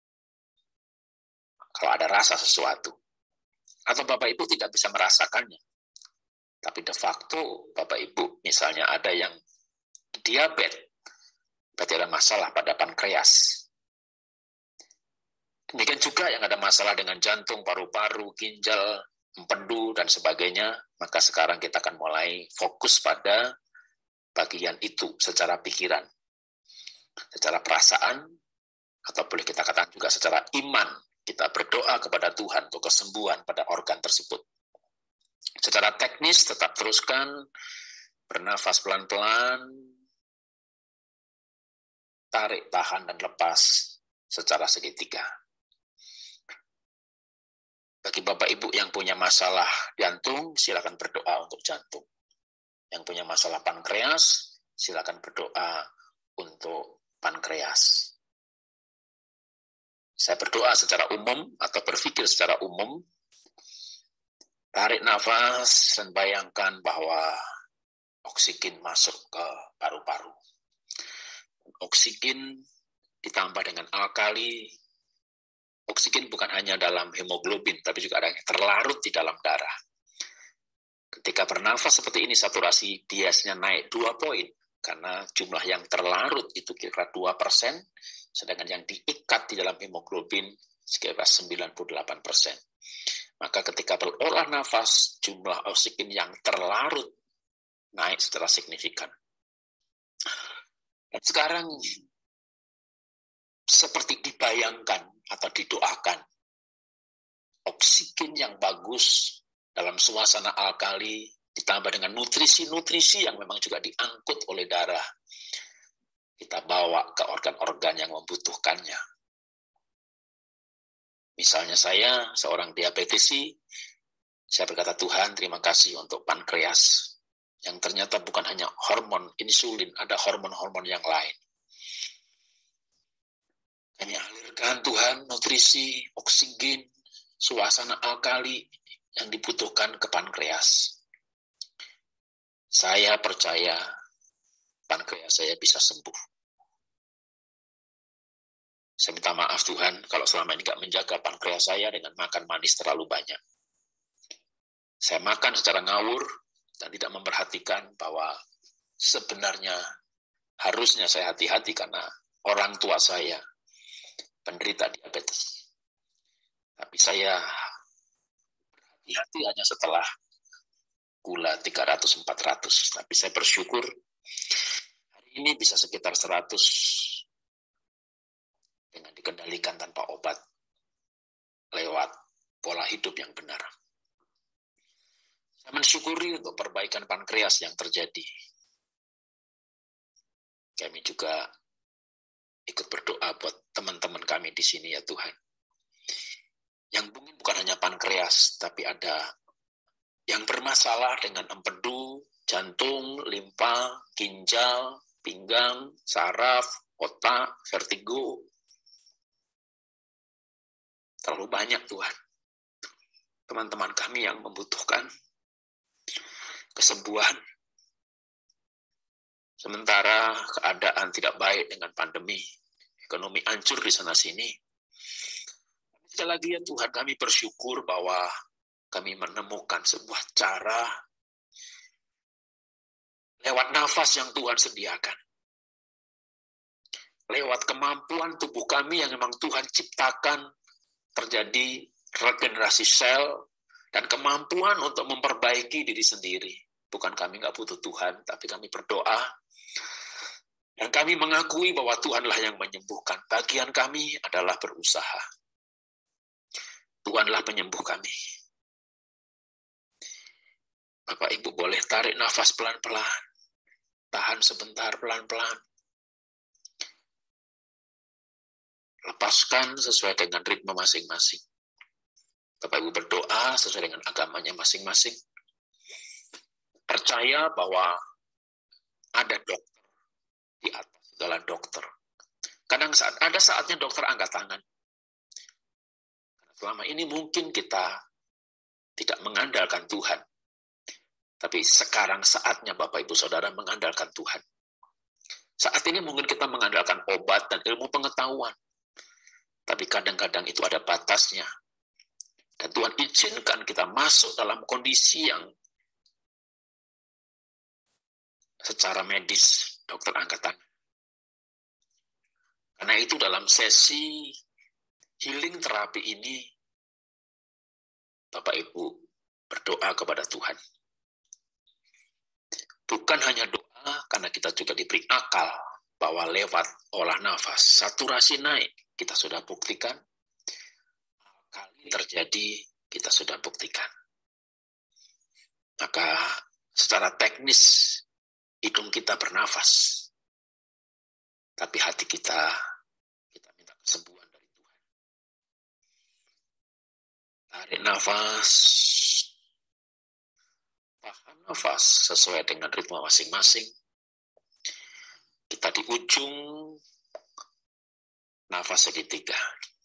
Kalau ada rasa sesuatu. Atau Bapak Ibu tidak bisa merasakannya. Tapi de facto Bapak Ibu misalnya ada yang diabetes, berarti ada masalah pada pankreas. Demikian juga yang ada masalah dengan jantung, paru-paru, ginjal, empedu, dan sebagainya, maka sekarang kita akan mulai fokus pada bagian itu secara pikiran, secara perasaan, atau boleh kita katakan juga secara iman. Kita berdoa kepada Tuhan untuk kesembuhan pada organ tersebut. Secara teknis tetap teruskan, bernafas pelan-pelan, tarik, tahan, dan lepas secara segitiga. Bagi Bapak Ibu yang punya masalah jantung, silakan berdoa untuk jantung. Yang punya masalah pankreas, silakan berdoa untuk pankreas. Saya berdoa secara umum atau berpikir secara umum, tarik nafas dan bayangkan bahwa oksigen masuk ke paru-paru. Oksigen ditambah dengan alkali. Oksigen bukan hanya dalam hemoglobin, tapi juga ada yang terlarut di dalam darah. Ketika bernafas seperti ini, saturasi biasanya naik dua poin, karena jumlah yang terlarut itu kira-kira dua persen, sedangkan yang diikat di dalam hemoglobin sekitar sembilan puluh delapan persen. Maka ketika berolah nafas, jumlah oksigen yang terlarut naik secara signifikan. Dan sekarang, seperti dibayangkan atau didoakan, oksigen yang bagus dalam suasana alkali, ditambah dengan nutrisi-nutrisi yang memang juga diangkut oleh darah, kita bawa ke organ-organ yang membutuhkannya. Misalnya saya, seorang diabetesi, saya berkata, Tuhan terima kasih untuk pankreas. yang ternyata bukan hanya hormon insulin, ada hormon-hormon yang lain. Kami alirkan Tuhan nutrisi, oksigen, suasana alkali yang dibutuhkan ke pankreas. Saya percaya pankreas saya bisa sembuh. Saya minta maaf Tuhan kalau selama ini tidak menjaga pankreas saya dengan makan manis terlalu banyak. Saya makan secara ngawur dan tidak memperhatikan bahwa sebenarnya harusnya saya hati-hati karena orang tua saya penderita diabetes. Tapi saya berhati-hati hanya setelah gula tiga ratus sampai empat ratus. Tapi saya bersyukur hari ini bisa sekitar seratus dengan dikendalikan tanpa obat lewat pola hidup yang benar. Saya mensyukuri untuk perbaikan pankreas yang terjadi. Kami juga ikut berdoa buat teman-teman kami di sini ya Tuhan. Yang mungkin bukan hanya pankreas, tapi ada yang bermasalah dengan empedu, jantung, limpa, ginjal, pinggang, saraf, otak, vertigo. Terlalu banyak Tuhan. Teman-teman kami yang membutuhkan kesembuhan. Sementara keadaan tidak baik dengan pandemi, ekonomi hancur di sana-sini. Sekali lagi ya Tuhan, kami bersyukur bahwa kami menemukan sebuah cara lewat nafas yang Tuhan sediakan. Lewat kemampuan tubuh kami yang memang Tuhan ciptakan, terjadi regenerasi sel dan kemampuan untuk memperbaiki diri sendiri. Bukan kami nggak butuh Tuhan, tapi kami berdoa dan kami mengakui bahwa Tuhanlah yang menyembuhkan. Bagian kami adalah berusaha. Tuhanlah penyembuh kami. Bapak Ibu boleh tarik nafas pelan-pelan. Tahan sebentar pelan-pelan. Lepaskan sesuai dengan ritme masing-masing. Bapak Ibu berdoa sesuai dengan agamanya masing-masing. Percaya bahwa ada dokter di atas segala dokter. Kadang saat ada saatnya dokter angkat tangan. Karena selama ini mungkin kita tidak mengandalkan Tuhan. Tapi sekarang saatnya Bapak Ibu Saudara mengandalkan Tuhan. Saat ini mungkin kita mengandalkan obat dan ilmu pengetahuan. Tapi kadang-kadang itu ada batasnya. Dan Tuhan izinkan kita masuk dalam kondisi yang secara medis dokter angkat tangan. Karena itu dalam sesi healing terapi ini, Bapak Ibu berdoa kepada Tuhan. Bukan hanya doa, karena kita juga diberi akal bahwa lewat olah nafas, saturasi naik, kita sudah buktikan. Kali terjadi, kita sudah buktikan. Maka secara teknis, hidung kita bernafas. Tapi hati kita, kita minta kesembuhan dari Tuhan. Tarik nafas. Tahan nafas sesuai dengan ritme masing-masing. Kita di ujung nafas segitiga.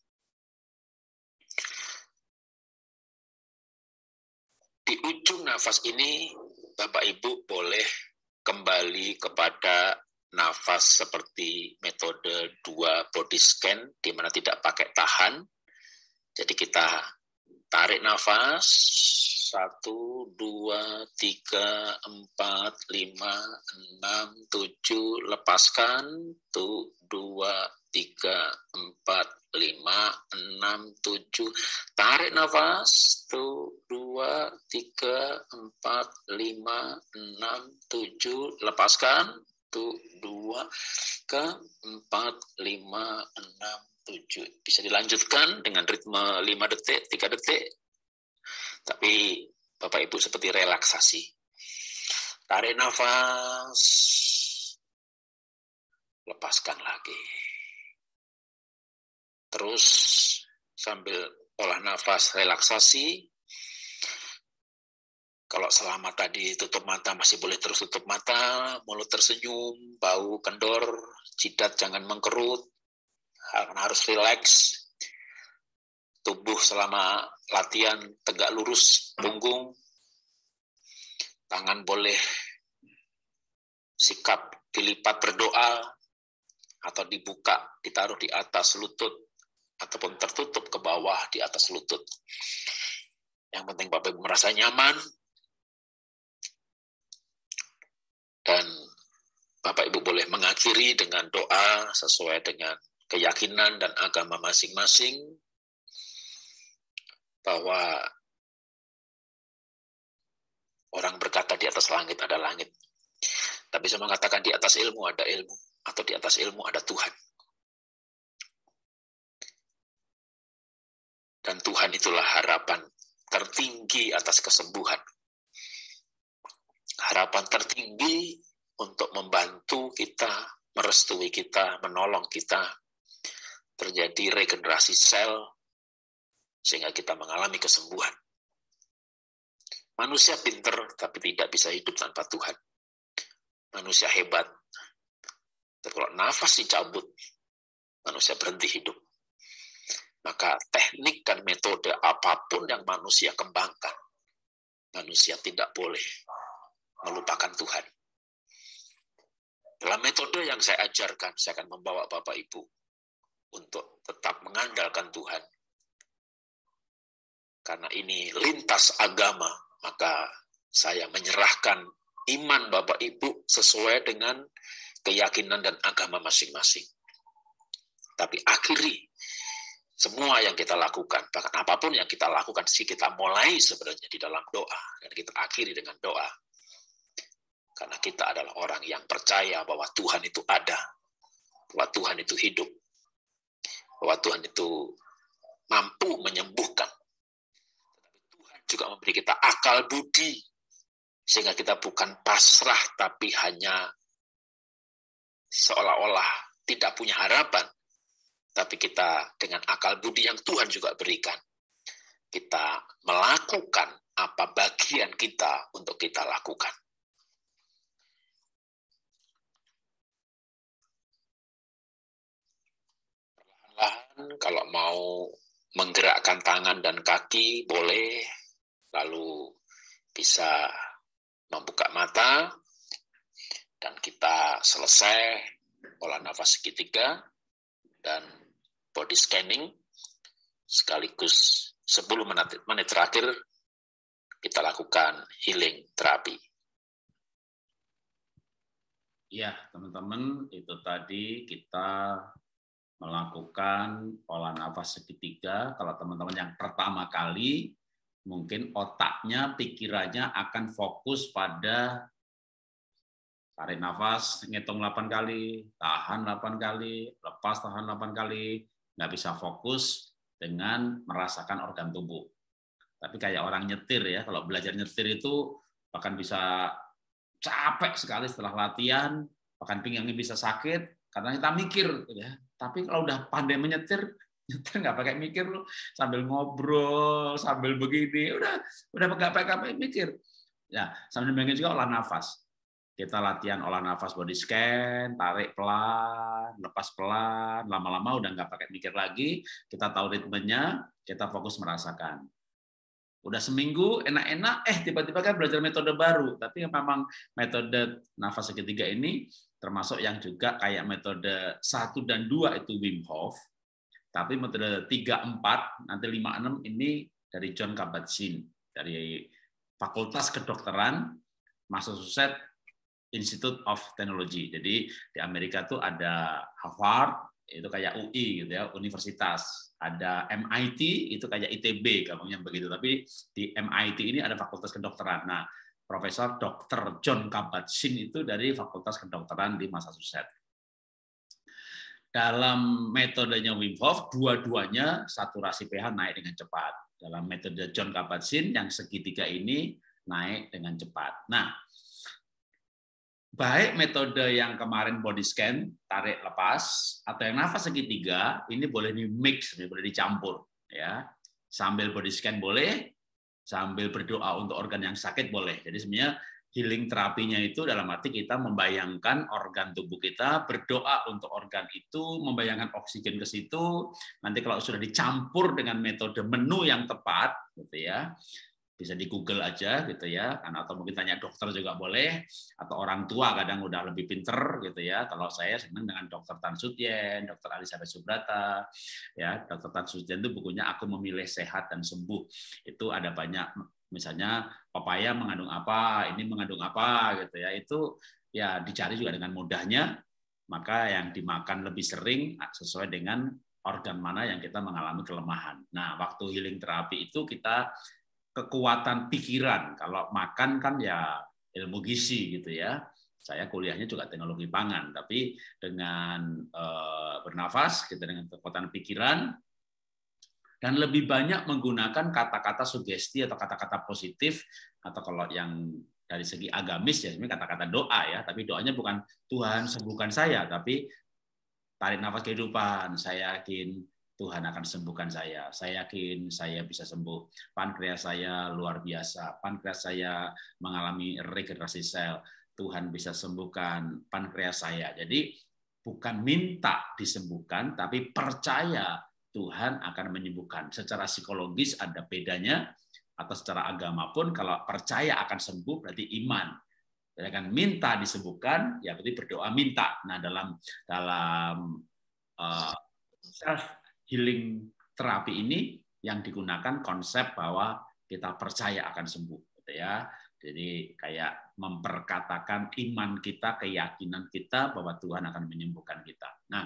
Di ujung nafas ini, Bapak Ibu boleh kembali kepada nafas seperti metode dua body scan, di mana tidak pakai tahan. Jadi kita tarik nafas, satu, dua, tiga, empat, lima, enam, tujuh, lepaskan, tuh, dua, tiga, empat, lima, enam, tujuh, tarik nafas, tuh, dua, tiga, empat, lima, enam, tujuh, lepaskan, tuh, dua, ke empat, lima, enam, tujuh. Bisa dilanjutkan dengan ritme lima detik, tiga detik. Tapi Bapak Ibu seperti relaksasi. Tarik nafas. Lepaskan lagi. Terus sambil olah nafas relaksasi, Kalau selama tadi tutup mata masih boleh terus tutup mata, mulut tersenyum, bau kendor, jidat jangan mengkerut, harus rileks. Tubuh selama latihan tegak lurus punggung, tangan boleh sikap dilipat berdoa, atau dibuka, ditaruh di atas lutut, ataupun tertutup ke bawah di atas lutut. Yang penting Bapak Ibu merasa nyaman, dan Bapak Ibu boleh mengakhiri dengan doa sesuai dengan keyakinan dan agama masing-masing, bahwa orang berkata di atas langit ada langit, tapi saya mengatakan di atas ilmu ada ilmu, atau di atas ilmu ada Tuhan. Dan Tuhan itulah harapan tertinggi atas kesembuhan. Harapan tertinggi untuk membantu kita, merestui kita, menolong kita, terjadi regenerasi sel, sehingga kita mengalami kesembuhan. Manusia pinter, tapi tidak bisa hidup tanpa Tuhan. Manusia hebat, tapi kalau nafas dicabut, manusia berhenti hidup. Maka teknik dan metode apapun yang manusia kembangkan, manusia tidak boleh melupakan Tuhan. Dalam metode yang saya ajarkan, saya akan membawa Bapak Ibu untuk tetap mengandalkan Tuhan. Karena ini lintas agama, maka saya menyerahkan iman Bapak Ibu sesuai dengan keyakinan dan agama masing-masing. Tapi akhiri semua yang kita lakukan, bahkan apapun yang kita lakukan, sih kita mulai sebenarnya di dalam doa, dan kita akhiri dengan doa. Karena kita adalah orang yang percaya bahwa Tuhan itu ada, bahwa Tuhan itu hidup, bahwa Tuhan itu mampu menyembuhkan. Tetapi Tuhan juga memberi kita akal budi, sehingga kita bukan pasrah, tapi hanya seolah-olah tidak punya harapan. Tapi kita dengan akal budi yang Tuhan juga berikan, kita melakukan apa bagian kita untuk kita lakukan. Perlahan-lahan kalau mau menggerakkan tangan dan kaki boleh, lalu bisa membuka mata, dan kita selesai olah nafas segitiga dan body scanning, sekaligus sepuluh menit, menit terakhir kita lakukan healing terapi. Ya, teman-teman, itu tadi kita melakukan olah nafas segitiga. Kalau teman-teman yang pertama kali, mungkin otaknya, pikirannya akan fokus pada tarik nafas, ngitung delapan kali, tahan delapan kali, lepas tahan delapan kali, nggak bisa fokus dengan merasakan organ tubuh. Tapi kayak orang nyetir ya, kalau belajar nyetir itu bahkan bisa capek sekali setelah latihan, bahkan pinggangnya bisa sakit karena kita mikir ya. Tapi kalau udah pandai menyetir, nyetir nggak pakai mikir loh, sambil ngobrol, sambil begini, udah udah nggak pakai mikir. Ya, sambil begini juga olah nafas. Kita latihan olah nafas body scan, tarik pelan, lepas pelan, lama-lama udah nggak pakai mikir lagi, kita tahu ritmenya, kita fokus merasakan. Udah seminggu enak-enak, eh tiba-tiba kan belajar metode baru. Tapi memang metode nafas segitiga ini termasuk yang juga kayak metode satu dan dua itu Wim Hof. Tapi metode tiga, empat, nanti lima, enam ini dari Jon Kabat-Zinn, dari Fakultas Kedokteran Massachusetts Institute of Technology. Jadi di Amerika tuh ada Harvard, itu kayak U I gitu ya, universitas. Ada M I T, itu kayak I T B, gampangnya begitu. Tapi di M I T ini ada Fakultas Kedokteran. Nah, Profesor Doktor Jon Kabat-Zinn itu dari Fakultas Kedokteran di Massachusetts. Dalam metodenya Wim Hof, dua-duanya saturasi pH naik dengan cepat. Dalam metode Jon Kabat-Zinn, yang segitiga ini naik dengan cepat. Nah, baik metode yang kemarin body scan, tarik lepas, atau yang nafas segitiga, ini boleh di mix, boleh dicampur, ya. Sambil body scan boleh, sambil berdoa untuk organ yang sakit boleh. Jadi sebenarnya healing terapinya itu dalam arti kita membayangkan organ tubuh kita, berdoa untuk organ itu, membayangkan oksigen ke situ. Nanti kalau sudah dicampur dengan metode menu yang tepat, gitu ya, bisa di Google aja, gitu ya, atau mungkin tanya dokter juga boleh, atau orang tua kadang udah lebih pinter, gitu ya. Kalau saya senang dengan dokter Tan Sutyen, dokter Elizabeth Subrata, ya, dokter Tan Sutyen itu bukunya Aku Memilih Sehat dan Sembuh. Itu ada banyak. Misalnya pepaya mengandung apa, ini mengandung apa, gitu ya. Itu ya dicari juga dengan mudahnya. Maka yang dimakan lebih sering sesuai dengan organ mana yang kita mengalami kelemahan. Nah, waktu healing terapi itu kita kekuatan pikiran. Kalau makan kan ya ilmu gizi gitu ya. Saya kuliahnya juga teknologi pangan, tapi dengan eh, bernafas, kita dengan kekuatan pikiran. Dan lebih banyak menggunakan kata-kata sugesti atau kata-kata positif, atau kalau yang dari segi agamis ya sebenarnya kata-kata doa ya, tapi doanya bukan Tuhan sembuhkan saya, tapi tarik nafas kehidupan, saya yakin Tuhan akan sembuhkan saya, saya yakin saya bisa sembuh, pankreas saya luar biasa, pankreas saya mengalami regenerasi sel, Tuhan bisa sembuhkan pankreas saya. Jadi bukan minta disembuhkan, tapi percaya Tuhan akan menyembuhkan. Secara psikologis ada bedanya, atau secara agama pun kalau percaya akan sembuh berarti iman. Ya kan, minta disembuhkan ya berarti berdoa minta. Nah, dalam dalam uh, self healing terapi ini yang digunakan konsep bahwa kita percaya akan sembuh, gitu ya. Jadi kayak memperkatakan iman kita, keyakinan kita bahwa Tuhan akan menyembuhkan kita. Nah,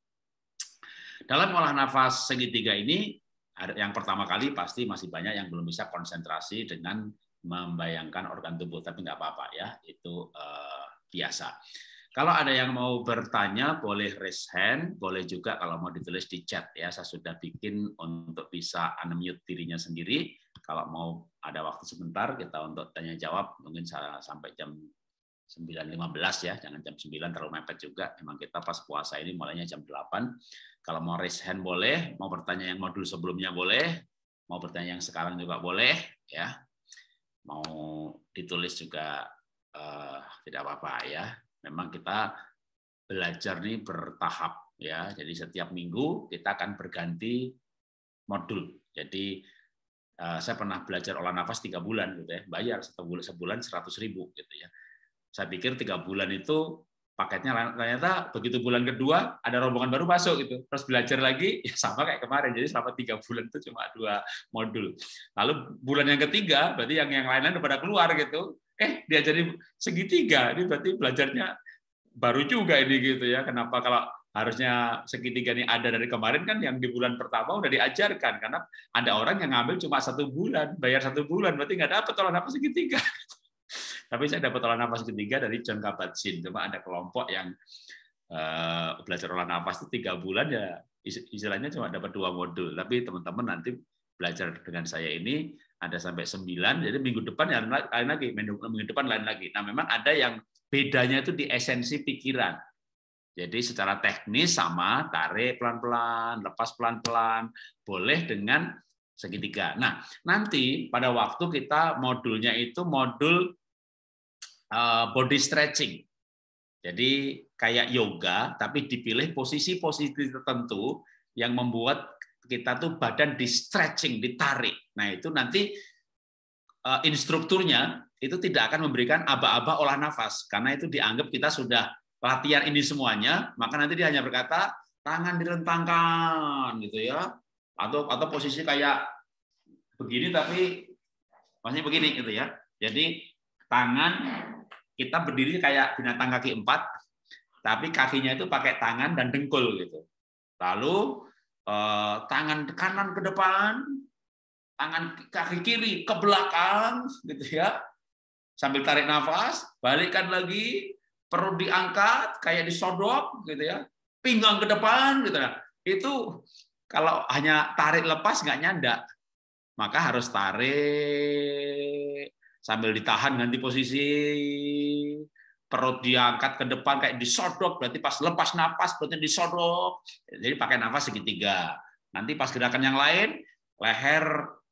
dalam olah nafas segitiga ini, yang pertama kali pasti masih banyak yang belum bisa konsentrasi dengan membayangkan organ tubuh, tapi nggak apa-apa ya, itu uh, biasa. Kalau ada yang mau bertanya, boleh raise hand, boleh juga kalau mau ditulis di chat ya, saya sudah bikin untuk bisa unmute dirinya sendiri. Kalau mau ada waktu sebentar kita untuk tanya jawab, mungkin sampai jam sembilan lima belas ya, jangan jam sembilan terlalu mepet juga. Memang kita pas puasa ini mulainya jam delapan. Kalau mau raise hand boleh, mau bertanya yang modul sebelumnya boleh, mau bertanya yang sekarang juga boleh ya. Mau ditulis juga eh, tidak apa-apa ya. Memang kita belajar nih bertahap ya. Jadi setiap minggu kita akan berganti modul. Jadi eh, saya pernah belajar olah nafas tiga bulan gitu ya, bayar satu bulan sebulan seratus ribu gitu ya. Saya pikir tiga bulan itu paketnya, ternyata begitu bulan kedua ada rombongan baru masuk gitu, terus belajar lagi ya sama kayak kemarin. Jadi selama tiga bulan itu cuma dua modul. Lalu bulan yang ketiga berarti yang yang lain-lain udah pada keluar gitu. Eh diajari segitiga, ini berarti belajarnya baru juga ini gitu ya. Kenapa kalau harusnya segitiga ini ada dari kemarin, kan yang di bulan pertama udah diajarkan, karena ada orang yang ngambil cuma satu bulan, bayar satu bulan, berarti nggak dapat olah nafas segitiga. Tapi saya dapat olah nafas ketiga dari John Kabat-Zinn. Cuma ada kelompok yang uh, belajar olah nafas itu tiga bulan ya, istilahnya cuma dapat dua modul. Tapi teman-teman nanti belajar dengan saya ini ada sampai sembilan, jadi minggu depan ya lain lagi, minggu depan lain lagi. Nah, memang ada yang bedanya itu di esensi pikiran. Jadi secara teknis sama, tarik pelan-pelan, lepas pelan-pelan, boleh dengan segitiga. Nah, nanti pada waktu kita modulnya itu modul body stretching. Jadi kayak yoga, tapi dipilih posisi-posisi tertentu yang membuat kita tuh badan di stretching, ditarik. Nah itu nanti instrukturnya itu tidak akan memberikan aba-aba olah nafas, karena itu dianggap kita sudah latihan ini semuanya, maka nanti dia hanya berkata tangan direntangkan gitu ya, atau atau posisi kayak begini tapi maksudnya begini gitu ya. Jadi tangan kita berdiri kayak binatang kaki empat, tapi kakinya itu pakai tangan dan dengkul gitu. Lalu eh, tangan kanan ke depan, tangan kaki kiri ke belakang, gitu ya. Sambil tarik nafas, balikkan lagi, perut diangkat kayak disodok, gitu ya. Pinggang ke depan, gitu. Nah, itu kalau hanya tarik lepas nggak nyandak, maka harus tarik sambil ditahan ganti posisi, perut diangkat ke depan kayak disodok, berarti pas lepas napas berarti disodok. Jadi pakai nafas segitiga. Nanti pas gerakan yang lain, leher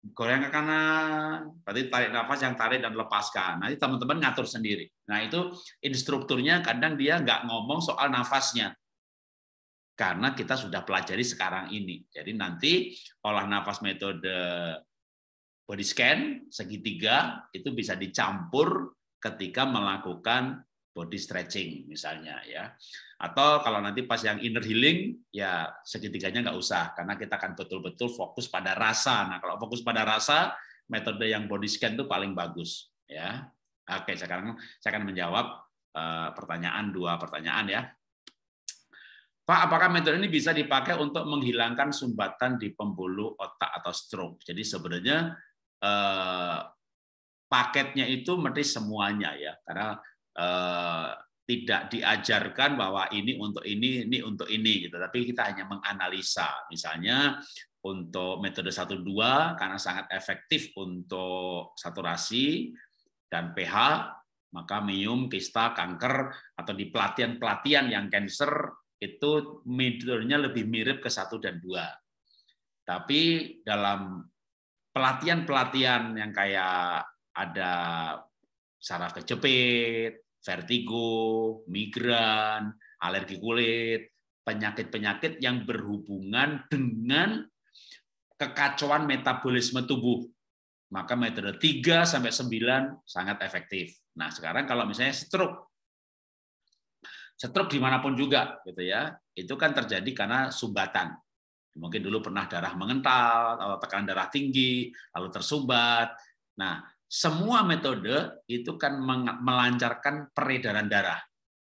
goyang ke kanan, berarti tarik nafas yang tarik dan lepaskan. Nanti teman-teman ngatur sendiri. Nah itu instrukturnya kadang dia nggak ngomong soal nafasnya, karena kita sudah pelajari sekarang ini. Jadi nanti olah nafas metode body scan segitiga itu bisa dicampur ketika melakukan body stretching misalnya ya. Atau kalau nanti pas yang inner healing ya segitiganya nggak usah karena kita akan betul-betul fokus pada rasa. Nah, kalau fokus pada rasa, metode yang body scan itu paling bagus ya. Oke, sekarang saya akan menjawab uh, pertanyaan dua pertanyaan ya. Pak, apakah metode ini bisa dipakai untuk menghilangkan sumbatan di pembuluh otak atau stroke? Jadi sebenarnya eh, paketnya itu mesti semuanya ya, karena eh, tidak diajarkan bahwa ini untuk ini, ini untuk ini gitu. Tapi kita hanya menganalisa. Misalnya untuk metode satu dua karena sangat efektif untuk saturasi dan pH, maka miom, kista, kanker atau di pelatihan-pelatihan yang cancer itu metodenya lebih mirip ke satu dan dua. Tapi dalam pelatihan-pelatihan yang kayak ada saraf kejepit, vertigo, migran, alergi kulit, penyakit-penyakit yang berhubungan dengan kekacauan metabolisme tubuh, maka metode tiga sampai sembilan sangat efektif. Nah, sekarang kalau misalnya stroke, stroke dimanapun juga, gitu ya, itu kan terjadi karena sumbatan. Mungkin dulu pernah darah mengental, atau tekanan darah tinggi, lalu tersumbat. Nah, semua metode itu kan melancarkan peredaran darah.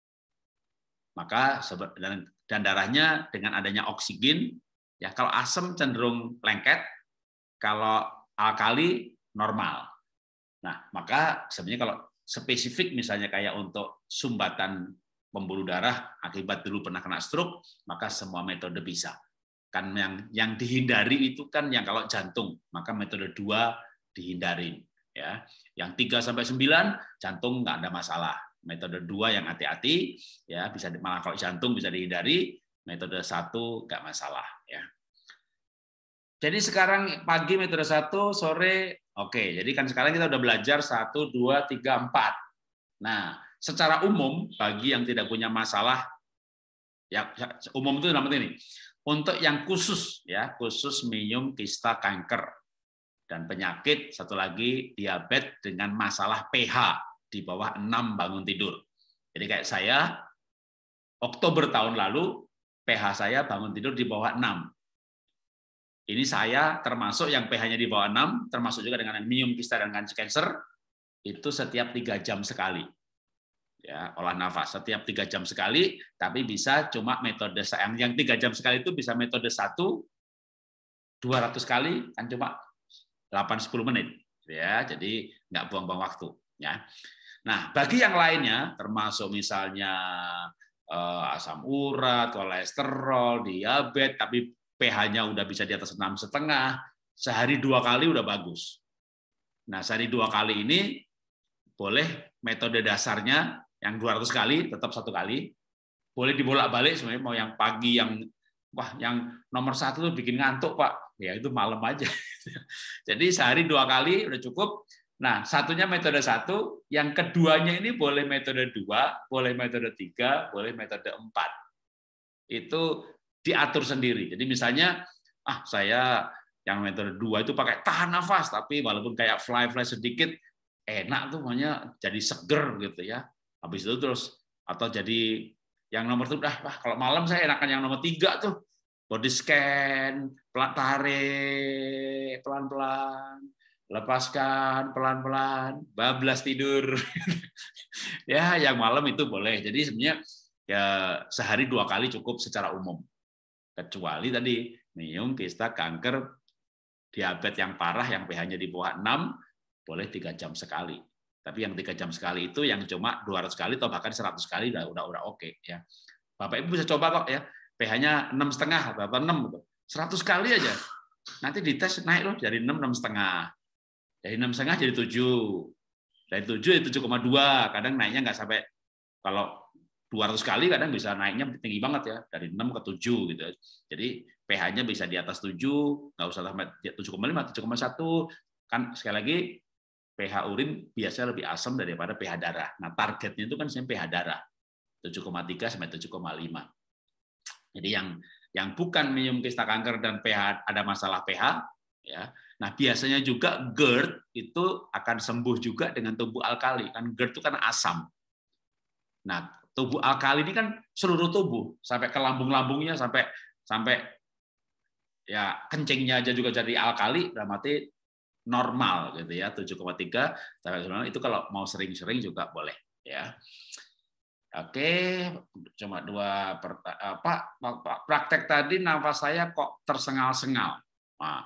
Maka dan darahnya dengan adanya oksigen, ya kalau asam cenderung lengket, kalau alkali normal. Nah, maka sebenarnya kalau spesifik misalnya kayak untuk sumbatan pembuluh darah akibat dulu pernah kena stroke, maka semua metode bisa. Kan yang yang dihindari itu kan yang kalau jantung, maka metode dua dihindari ya. Yang tiga sampai sembilan jantung nggak ada masalah. Metode dua yang hati-hati ya, bisa malah kalau jantung bisa dihindari, metode satu nggak masalah ya. Jadi sekarang pagi metode satu, sore oke. Jadi kan sekarang kita udah belajar satu, dua, tiga, empat. Nah, secara umum bagi yang tidak punya masalah ya umum itu namanya ini. Untuk yang khusus ya, khusus miom, kista, kanker dan penyakit satu lagi diabetes dengan masalah pH di bawah enam bangun tidur. Jadi kayak saya Oktober tahun lalu pH saya bangun tidur di bawah enam. Ini saya termasuk yang pH-nya di bawah enam, termasuk juga dengan miom, kista dan kanker itu setiap tiga jam sekali. Ya, olah nafas setiap tiga jam sekali, tapi bisa cuma metode yang yang tiga jam sekali itu bisa metode satu dua ratus kali kan cuma delapan sampai sepuluh menit ya, jadi nggak buang-buang waktu ya. Nah, bagi yang lainnya termasuk misalnya eh, asam urat, kolesterol, diabetes tapi pH-nya udah bisa di atas enam setengah, sehari dua kali udah bagus. Nah, sehari dua kali ini boleh metode dasarnya yang dua ratus kali tetap satu kali, boleh dibolak-balik sebenarnya mau yang pagi yang wah yang nomor satu tuh bikin ngantuk Pak, ya itu malam aja. Jadi sehari dua kali udah cukup. Nah satunya metode satu, yang keduanya ini boleh metode dua, boleh metode tiga, boleh metode empat. Itu diatur sendiri. Jadi misalnya ah saya yang metode dua itu pakai tahan nafas, tapi walaupun kayak fly-fly sedikit enak tuh makanya jadi seger gitu ya. Habis itu terus atau jadi yang nomor tuh ah wah, kalau malam saya enakan yang nomor tiga tuh body scan, pelan tarik pelan-pelan, lepaskan pelan-pelan, bablas tidur. Ya yang malam itu boleh. Jadi sebenarnya ya sehari dua kali cukup secara umum. Kecuali tadi miom, kista, kanker, diabetes yang parah yang pH-nya di bawah enam boleh tiga jam sekali. Tapi yang tiga jam sekali itu yang cuma dua ratus kali atau bahkan seratus kali udah udah udah oke ya. Bapak Ibu bisa coba kok ya. pH-nya enam setengah atau enam gitu. seratus kali aja. Nanti dites naik loh dari enam enam setengah. Dari enam setengah jadi tujuh. Dari tujuh itu tujuh koma dua. Kadang naiknya nggak sampai kalau dua ratus kali kadang bisa naiknya tinggi banget ya, dari enam ke tujuh gitu. Jadi pH-nya bisa di atas tujuh, nggak usah sampai tujuh koma lima, tujuh koma satu. Kan sekali lagi pH urin biasanya lebih asam daripada pH darah. Nah, targetnya itu kan sebenarnya pH darah, tujuh koma tiga sampai tujuh koma lima. Jadi yang yang bukan minum kista kanker dan pH ada masalah pH, ya. Nah, biasanya juga GERD itu akan sembuh juga dengan tubuh alkali. Kan GERD itu kan asam. Nah, tubuh alkali ini kan seluruh tubuh, sampai ke lambung-lambungnya, sampai sampai ya kencingnya aja juga jadi alkali, berarti normal gitu ya, tujuh koma tiga sampai sembilan itu kalau mau sering-sering juga boleh ya. Oke, cuma dua Pak, praktek tadi nafas saya kok tersengal-sengal. Nah,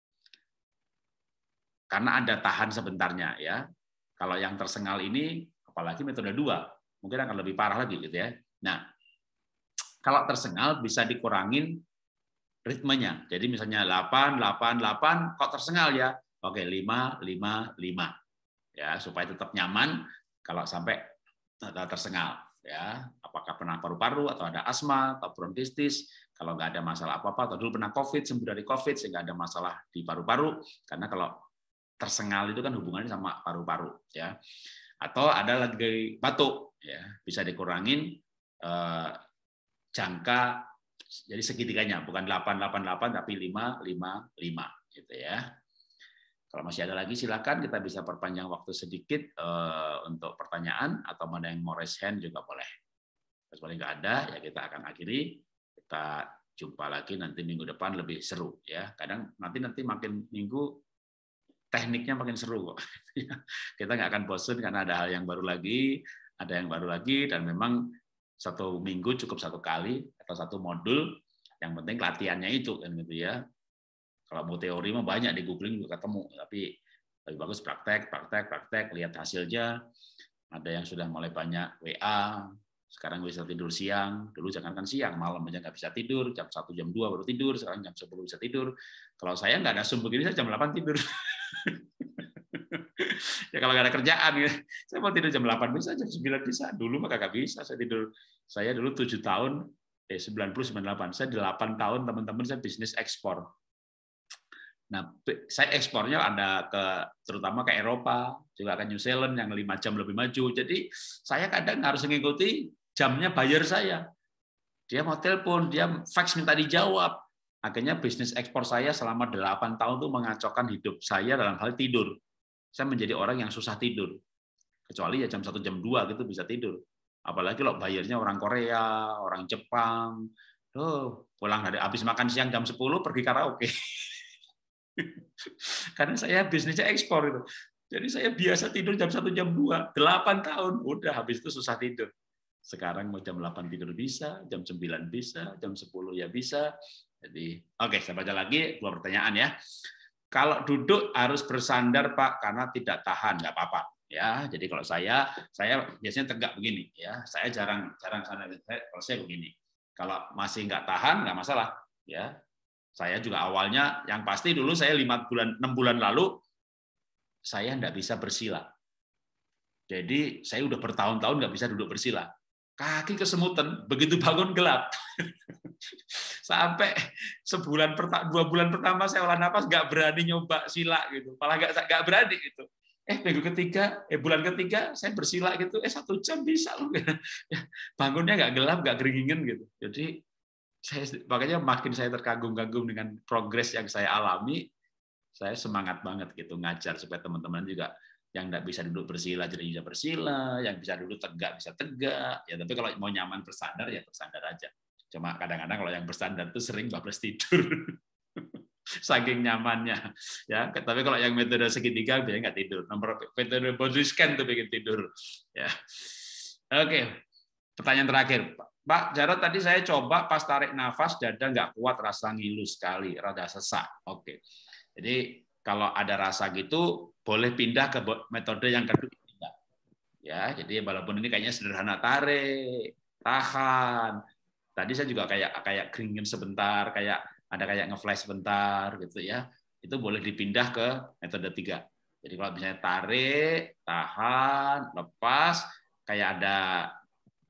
karena ada tahan sebentarnya ya. Kalau yang tersengal ini apalagi metode dua, mungkin akan lebih parah lagi gitu ya. Nah, kalau tersengal bisa dikurangin ritmenya. Jadi misalnya delapan, delapan, delapan, kok tersengal ya? Oke, lima, lima, lima. Ya, supaya tetap nyaman kalau sampai tersengal. Ya, apakah pernah paru-paru, atau ada asma, atau bronkitis, kalau nggak ada masalah apa-apa, atau dulu pernah COVID, sembuh dari COVID, sehingga ada masalah di paru-paru, karena kalau tersengal itu kan hubungannya sama paru-paru. Ya. Atau ada lagi batuk, ya bisa dikurangin eh, jangka, jadi segitiganya, bukan delapan, delapan, delapan, tapi lima, lima, lima. Gitu ya. Kalau masih ada lagi silakan, kita bisa perpanjang waktu sedikit uh, untuk pertanyaan, atau mana yang mau raise hand juga boleh. Kalau nggak ada, ya kita akan akhiri. Kita jumpa lagi nanti minggu depan lebih seru ya. Kadang nanti nanti makin minggu tekniknya makin seru kok. Kita nggak akan bosan karena ada hal yang baru lagi, ada yang baru lagi, dan memang satu minggu cukup satu kali atau satu modul. Yang penting latihannya itu kan gitu ya. Kalau mau teori mah banyak di googling juga ketemu, tapi lebih bagus praktek, praktek, praktek, lihat hasilnya. Ada yang sudah mulai banyak W A, sekarang bisa tidur siang, dulu jangankan siang, malam aja nggak bisa tidur, jam satu, jam dua baru tidur, sekarang jam sepuluh bisa tidur. Kalau saya nggak ada Zoom begini, saya jam delapan tidur. Ya kalau nggak ada kerjaan, ya. Saya mau tidur jam delapan bisa, jam sembilan bisa. Dulu mah kagak bisa, saya tidur. Saya dulu tujuh tahun, eh sembilan puluh, sembilan puluh delapan, saya delapan tahun teman-teman saya bisnis ekspor. Nah, saya ekspornya ada ke terutama ke Eropa, juga ke New Zealand yang lima jam lebih maju. Jadi saya kadang harus mengikuti jamnya buyer saya. Dia mau telepon, dia fax minta dijawab. Akhirnya bisnis ekspor saya selama delapan tahun itu mengacaukan hidup saya dalam hal tidur. Saya menjadi orang yang susah tidur. Kecuali ya jam satu, jam dua gitu bisa tidur. Apalagi kalau bayarnya orang Korea, orang Jepang. Tuh, pulang dari habis makan siang jam sepuluh pergi karaoke. Karena saya bisnisnya ekspor itu. Jadi saya biasa tidur jam satu, jam dua, delapan tahun. Udah habis itu susah tidur. Sekarang mau jam delapan tidur bisa, jam sembilan bisa, jam sepuluh ya bisa. Jadi, oke, saya baca lagi dua pertanyaan ya. Kalau duduk harus bersandar, Pak, karena tidak tahan, nggak apa-apa. Ya, jadi kalau saya, saya biasanya tegak begini. Ya, saya jarang, jarang sandar. Kalau saya begini. Kalau masih nggak tahan, nggak masalah. Ya, saya juga awalnya, yang pasti dulu saya lima bulan, enam bulan lalu, saya nggak bisa bersila. Jadi saya udah bertahun-tahun nggak bisa duduk bersila. Kaki kesemutan, begitu bangun gelap. Sampai sebulan pertama, dua bulan pertama saya olah napas nggak berani nyoba sila gitu, malah nggak nggak berani gitu. Eh minggu ketiga, eh bulan ketiga saya bersila gitu, eh satu jam bisa loh. Bangunnya nggak gelap, nggak keringingan gitu. Jadi saya, makanya makin saya terkagum-kagum dengan progres yang saya alami, saya semangat banget gitu ngajar supaya teman-teman juga yang nggak bisa duduk bersila jadi bisa bersila, yang bisa duduk tegak bisa tegak. Ya tapi kalau mau nyaman bersandar ya bersandar aja. Cuma kadang-kadang kalau yang bersandar itu sering bablas tidur, saking nyamannya. Ya, tapi kalau yang metode segitiga biasanya nggak tidur. Nomor metode body scan tuh bikin tidur. Ya, oke. Pertanyaan terakhir, Pak. Pak Jarod, tadi saya coba pas tarik nafas dada nggak kuat, rasa ngilu sekali, rada sesak. Oke. Jadi kalau ada rasa gitu boleh pindah ke metode yang kedua. Ya, jadi walaupun ini kayaknya sederhana, tarik, tahan. Tadi saya juga kayak kayak keringin sebentar, kayak ada kayak ngeflash sebentar gitu ya. Itu boleh dipindah ke metode tiga. Jadi kalau misalnya tarik, tahan, lepas, kayak ada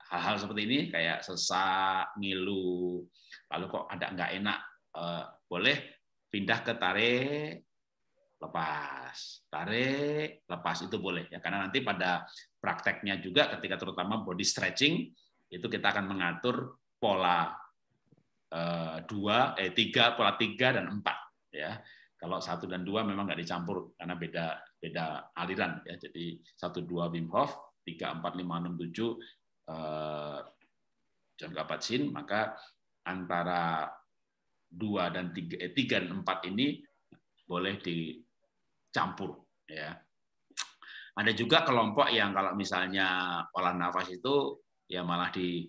hal-hal seperti ini kayak sesak, ngilu, lalu kok ada nggak enak, eh, boleh pindah ke tarik, lepas, tarik, lepas, itu boleh ya, karena nanti pada prakteknya juga ketika terutama body stretching itu kita akan mengatur pola eh, dua, eh tiga, pola tiga dan empat ya. Kalau satu dan dua memang nggak dicampur karena beda beda aliran ya. Jadi satu dua Wim Hof, tiga empat lima enam tujuh eh, Jon Kabat-Zinn, maka antara dua dan tiga, eh, tiga dan empat ini boleh dicampur ya. Ada juga kelompok yang kalau misalnya olah nafas itu ya malah di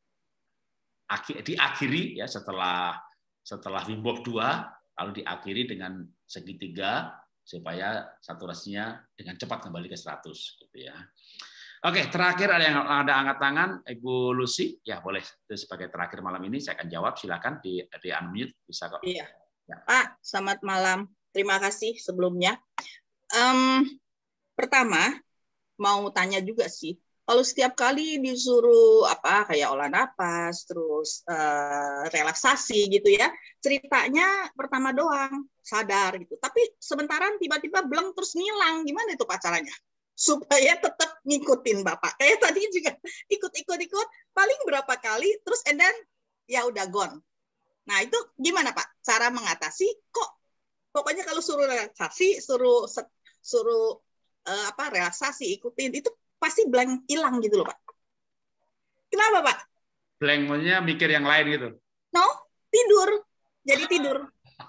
diakhiri ya setelah setelah Wim Hof dua, lalu diakhiri dengan segitiga supaya saturasinya dengan cepat kembali ke seratus gitu ya. Oke, terakhir ada yang ada angkat tangan, Ibu Lucy, ya boleh itu sebagai terakhir malam ini saya akan jawab, silakan di di unmute bisa kok. Iya, ya. Pak, selamat malam, terima kasih sebelumnya. Um, pertama mau tanya juga sih, kalau setiap kali disuruh apa kayak olah napas, terus uh, relaksasi gitu ya, ceritanya pertama doang sadar gitu, tapi sementaran tiba-tiba bleng terus ngilang, gimana itu Pak caranya? Supaya tetap ngikutin Bapak. Kayak tadi juga ikut-ikut-ikut, paling berapa kali, terus and then ya udah gone. Nah itu gimana Pak? Cara mengatasi kok? Pokoknya kalau suruh relaksasi, suruh suruh uh, apa relaksasi, ikutin itu pasti blank hilang gitu loh Pak. Kenapa Pak? Blank maksudnya mikir yang lain gitu? No, tidur. Jadi tidur.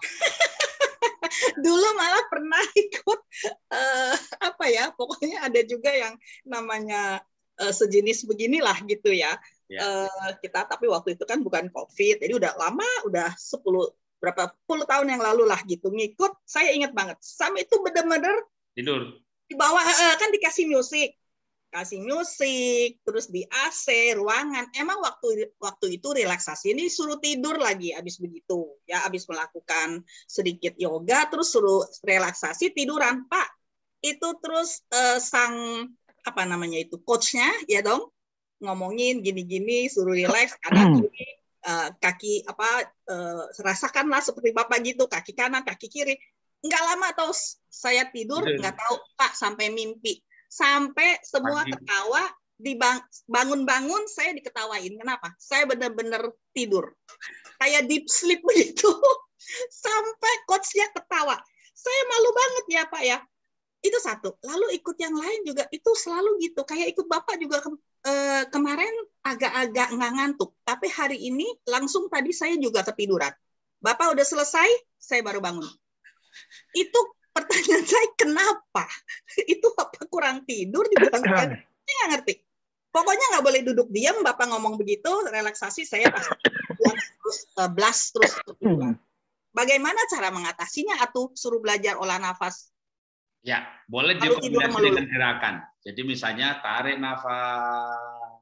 Dulu malah pernah ikut uh, apa ya, pokoknya ada juga yang namanya uh, sejenis beginilah gitu ya. Ya. Uh, kita tapi waktu itu kan bukan COVID, jadi udah lama, udah sepuluh berapa puluh tahun yang lalu lah gitu ngikut. Saya ingat banget, sampai itu bener-bener tidur. Di bawah uh, kan dikasih musik. Kasih musik, terus di A C ruangan. Emang waktu waktu itu relaksasi ini suruh tidur lagi abis begitu ya, abis melakukan sedikit yoga terus suruh relaksasi tiduran Pak. Itu terus eh, sang apa namanya itu coachnya ya dong ngomongin gini-gini suruh relax kanan kiri eh, kaki apa eh, rasakanlah seperti Bapak gitu kaki kanan kaki kiri. Nggak lama atau saya tidur nggak tahu Pak sampai mimpi. Sampai semua Pagi. ketawa, bangun-bangun saya diketawain. Kenapa? Saya benar-benar tidur. Kayak deep sleep begitu. Sampai coachnya ketawa. Saya malu banget ya Pak ya. Itu satu. Lalu ikut yang lain juga, itu selalu gitu. Kayak ikut Bapak juga ke, eh, kemarin agak-agak nggak ngantuk. Tapi hari ini langsung tadi saya juga ketiduran. Bapak udah selesai, saya baru bangun. Itu pertanyaan saya kenapa? Itu apa kurang tidur dibilang? Saya nggak ngerti. Pokoknya nggak boleh duduk diam. Bapak ngomong begitu, relaksasi saya pasti terus uh, blast terus. Bagaimana cara mengatasinya? Atau suruh belajar olah nafas? Ya, boleh dikombinasi dengan gerakan. Jadi misalnya tarik nafas,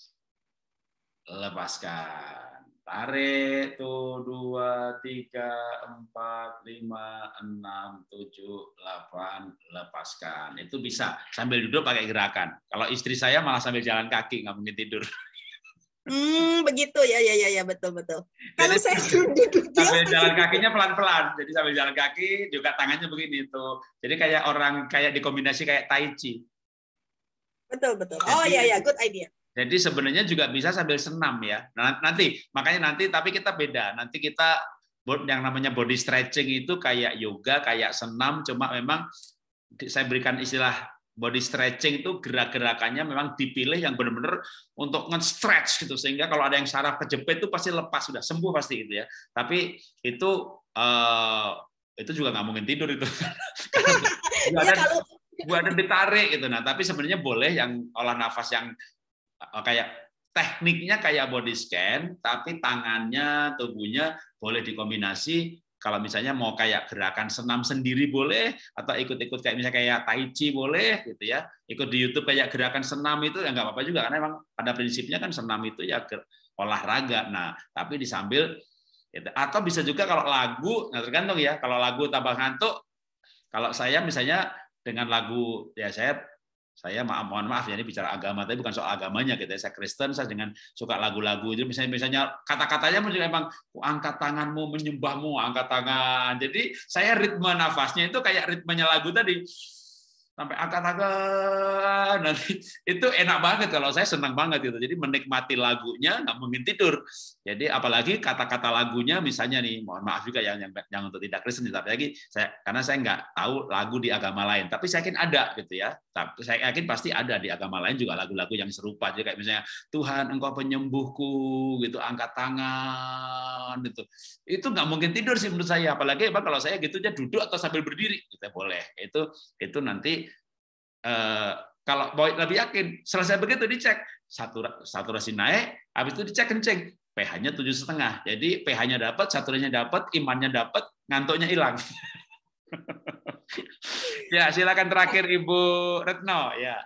lepaskan. Tarik tuh dua, tiga, empat, lima, enam, tujuh, delapan, lepaskan. Itu bisa sambil duduk pakai gerakan. Kalau istri saya malah sambil jalan kaki, nggak mungkin tidur. Hmm, begitu ya, ya, ya, ya, betul, betul. Kalau saya duduk sambil jalan kakinya pelan-pelan, jadi sambil jalan kaki juga tangannya begini tuh. Jadi kayak orang kayak dikombinasi kayak tai chi. Betul, betul. Oh iya, ya, good idea. Jadi sebenarnya juga bisa sambil senam ya. Nah, nanti makanya nanti tapi kita beda. Nanti kita yang namanya body stretching itu kayak yoga, kayak senam, cuma memang saya berikan istilah body stretching itu gerak-gerakannya memang dipilih yang benar-benar untuk nge-stretch gitu sehingga kalau ada yang saraf kejepit itu pasti lepas sudah sembuh pasti gitu ya. Tapi itu uh, itu juga nggak mungkin tidur itu. Gua ada, gua ada ditarik gitu. Nah, tapi sebenarnya boleh yang olah nafas yang kayak tekniknya kayak body scan, tapi tangannya, tubuhnya boleh dikombinasi. Kalau misalnya mau kayak gerakan senam sendiri boleh, atau ikut-ikut kayak misalnya kayak tai chi boleh, gitu ya. Ikut di YouTube kayak gerakan senam itu ya nggak apa-apa juga, karena memang pada prinsipnya kan senam itu ya olahraga. Nah, tapi disambil, atau bisa juga kalau lagu, nah tergantung ya. Kalau lagu tambah ngantuk, kalau saya misalnya dengan lagu ya saya Saya maaf, mohon maaf ya, ini bicara agama, tapi bukan soal agamanya gitu. Saya Kristen, saya dengan suka lagu-lagu. Jadi misalnya, misalnya kata-katanya memang angkat tanganmu menyembahmu, angkat tangan. Jadi saya ritme nafasnya itu kayak ritmenya lagu tadi. Sampai angkat-angkat, nanti itu enak banget. Kalau saya senang banget gitu. Jadi menikmati lagunya nggak mungkin tidur. Jadi apalagi kata-kata lagunya, misalnya nih, mohon maaf juga yang yang, yang untuk tidak Kristen, tapi lagi saya karena saya nggak tahu lagu di agama lain. Tapi saya yakin ada gitu ya. Tapi saya yakin pasti ada di agama lain juga lagu-lagu yang serupa. Jadi kayak misalnya Tuhan Engkau penyembuhku, gitu, angkat tangan, gitu. Itu nggak mungkin tidur sih menurut saya. Apalagi kalau saya gitu aja duduk atau sambil berdiri, kita boleh. Itu itu nanti Uh, kalau mau lebih yakin, selesai begitu dicek saturasi naik, habis itu dicek kencing, pH-nya tujuh setengah. Jadi pH-nya dapat, saturasinya dapat, imannya dapat, ngantuknya hilang. Ya, silakan terakhir Ibu Retno. Ya.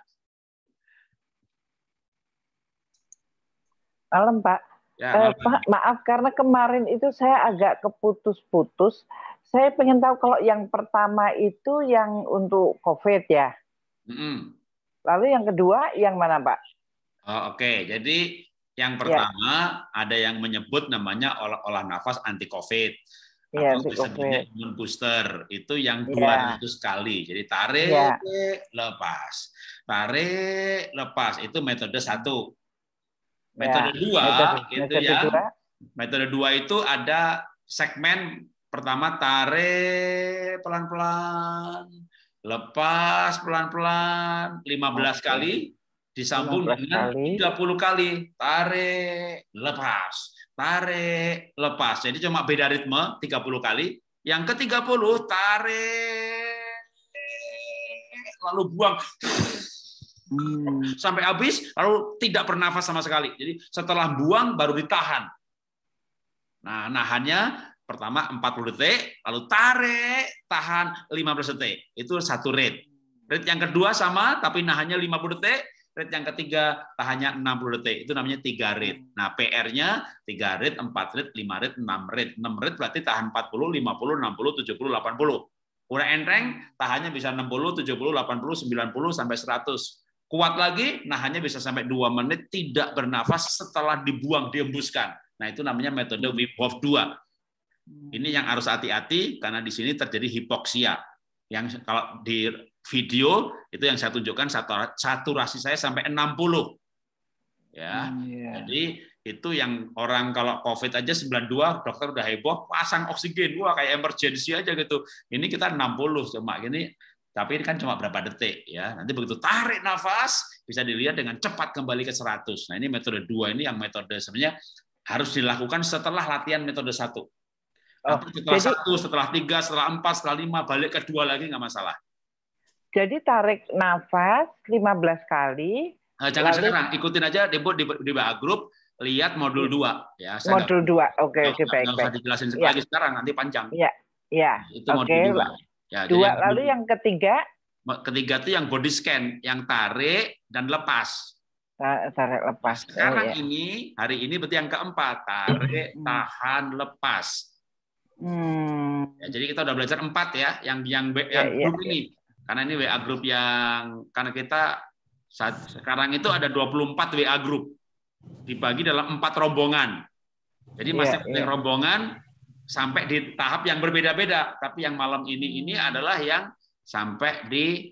Malam Pak. Ya, malam. Eh, Pak, maaf karena kemarin itu saya agak keputus-putus. Saya pengen tahu kalau yang pertama itu yang untuk COVID ya. Mm-hmm. Lalu yang kedua yang mana Pak? Oh, Oke, okay. Jadi yang pertama ya. Ada yang menyebut namanya olah, olah nafas anti COVID ya, atau disebutnya imun booster. Itu yang dua ratus ya. kali. Jadi tarik, ya. lepas, tarik, lepas. Itu metode satu. Metode ya. dua metode, itu metode yang dua. Metode dua itu ada segmen pertama tarik pelan-pelan. Lepas pelan-pelan lima belas Oke. kali disambung dengan kali. tiga puluh kali. Tarik, lepas. Tarik, lepas. Jadi cuma beda ritme tiga puluh kali. Yang ke tiga puluh tarik lalu buang hmm. sampai habis lalu tidak bernafas sama sekali. Jadi setelah buang baru ditahan. Nah, nahannya pertama empat puluh detik, lalu tarik, tahan lima belas detik. Itu satu rate. Rate yang kedua sama, tapi nahannya lima puluh detik. Rate yang ketiga, tahannya enam puluh detik. Itu namanya tiga rate. Nah, P R-nya tiga rate, empat rate, lima rate, enam rate. enam rate berarti tahan empat puluh, lima puluh, enam puluh, tujuh puluh, delapan puluh. Udah enteng, tahannya bisa enam puluh, tujuh puluh, delapan puluh, sembilan puluh, sampai seratus. Kuat lagi, nahannya bisa sampai dua menit, tidak bernafas setelah dibuang, dihembuskan. Nah, itu namanya metode Wim Hof dua. Ini yang harus hati-hati karena di sini terjadi hipoksia. Yang kalau di video itu yang saya tunjukkan saturasi saya sampai enam puluh. Ya. Hmm, yeah. Jadi itu yang orang kalau COVID aja sembilan puluh dua dokter udah heboh pasang oksigen. Wah, kayak emergency aja gitu. Ini kita enam puluh cuma gini. Tapi ini kan cuma berapa detik ya. Nanti begitu tarik nafas bisa dilihat dengan cepat kembali ke seratus. Nah, ini metode dua ini yang metode sebenarnya harus dilakukan setelah latihan metode satu. Oh, setelah jadi, satu, setelah tiga, setelah empat, setelah lima, balik ke dua lagi nggak masalah. Jadi tarik nafas lima belas kali. Nah, jangan lalu, sekarang, ikutin aja di, di, di W A Group, lihat modul dua. Ya, modul dua, oke, okay, oke, okay, baik. Nggak usah dijelasin ya. lagi sekarang, nanti panjang. Iya, ya. Itu modul okay. dua. Ya, dua, jadi lalu yang ketiga? Ketiga itu yang body scan, yang tarik dan lepas. Tarik lepas. Sekarang oh, ya. ini, hari ini berarti yang keempat, tarik, tahan, lepas. Hmm. Ya, jadi kita udah belajar empat ya, yang yang, yang ya, grup ya, ini, ya. Karena ini W A group yang karena kita saat sekarang itu ada dua puluh empat W A group dibagi dalam empat rombongan. Jadi masih ya, ya. rombongan sampai di tahap yang berbeda-beda. Tapi yang malam ini ini adalah yang sampai di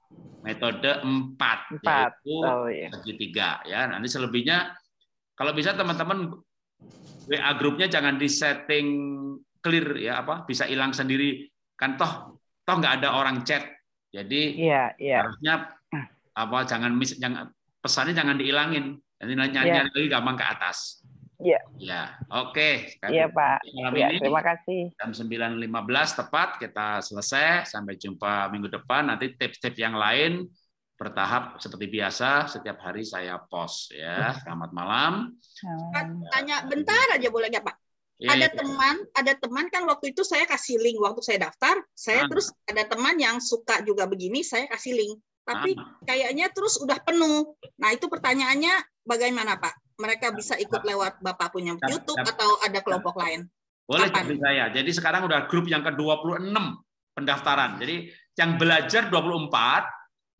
metode empat, empat. Yaitu oh, ya. segitiga. Ya, nanti selebihnya kalau bisa teman-teman W A grupnya jangan disetting clear ya apa bisa hilang sendiri kan toh toh nggak ada orang chat jadi yeah, yeah. harusnya apa jangan mis jangan pesannya jangan dihilangin nanti nyanyi yeah. lagi gampang ke atas yeah. ya oke okay. Iya Pak ya, ini, terima kasih jam sembilan lima belas tepat kita selesai sampai jumpa minggu depan nanti tips-tips yang lain bertahap seperti biasa setiap hari saya post ya selamat malam. Tanya bentar aja boleh nggak Pak? Ya, ada ya. teman, ada teman kan waktu itu saya kasih link waktu saya daftar, saya ah. terus ada teman yang suka juga begini, saya kasih link. Tapi ah. kayaknya terus udah penuh. Nah, itu pertanyaannya bagaimana, Pak? Mereka bisa ikut lewat Bapak punya YouTube atau ada kelompok lain? Boleh jadi saya. Jadi sekarang udah grup yang ke dua puluh enam pendaftaran. Jadi yang belajar dua puluh empat,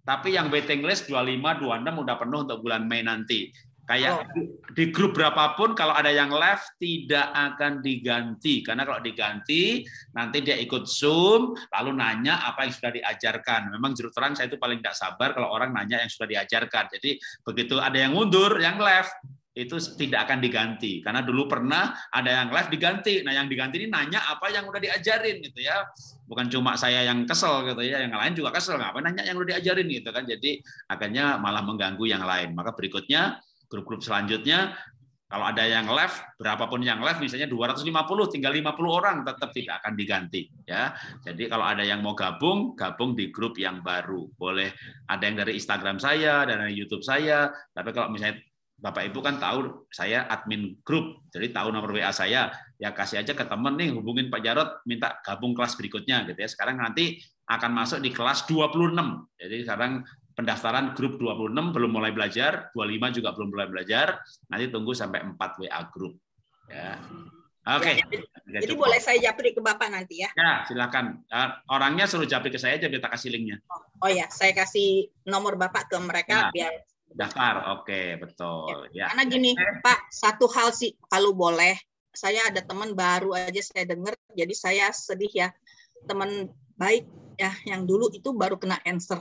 Tapi yang waiting list dua puluh lima, dua puluh enam udah penuh untuk bulan Mei nanti. Kayak oh. di grup berapapun kalau ada yang left tidak akan diganti, karena kalau diganti nanti dia ikut Zoom lalu nanya apa yang sudah diajarkan. Memang jujur terang saya itu paling tidak sabar kalau orang nanya yang sudah diajarkan. Jadi begitu ada yang mundur, yang left itu tidak akan diganti, karena dulu pernah ada yang left diganti. Nah yang diganti ini nanya apa yang udah diajarin gitu ya, bukan cuma saya yang kesel gitu ya, yang lain juga kesel, ngapain nanya yang udah diajarin gitu kan. Jadi akhirnya malah mengganggu yang lain. Maka berikutnya grup-grup selanjutnya, kalau ada yang left, berapapun yang left, misalnya dua ratus lima puluh, tinggal lima puluh orang, tetap tidak akan diganti. Ya, jadi kalau ada yang mau gabung, gabung di grup yang baru. Boleh ada yang dari Instagram saya, dan dari YouTube saya. Tapi kalau misalnya Bapak Ibu kan tahu saya admin grup, jadi tahu nomor W A saya, ya kasih aja ke temen nih, hubungin Pak Jarod, minta gabung kelas berikutnya, gitu ya. Sekarang nanti akan masuk di kelas dua puluh enam. Jadi sekarang pendaftaran grup dua puluh enam belum mulai belajar, dua puluh lima juga belum mulai belajar, nanti tunggu sampai empat W A grup. Ya. Oke. Okay. Ya, jadi boleh saya japri ke Bapak nanti ya? Ya, silakan. Orangnya suruh japri ke saya aja, biar tak kasih linknya. Oh, oh ya, saya kasih nomor Bapak ke mereka, ya. Biar daftar. Oke, betul. Ya. Karena gini, Pak, satu hal sih, kalau boleh, saya ada teman baru aja saya dengar, jadi saya sedih ya. Teman baik ya, yang dulu itu baru kena answer.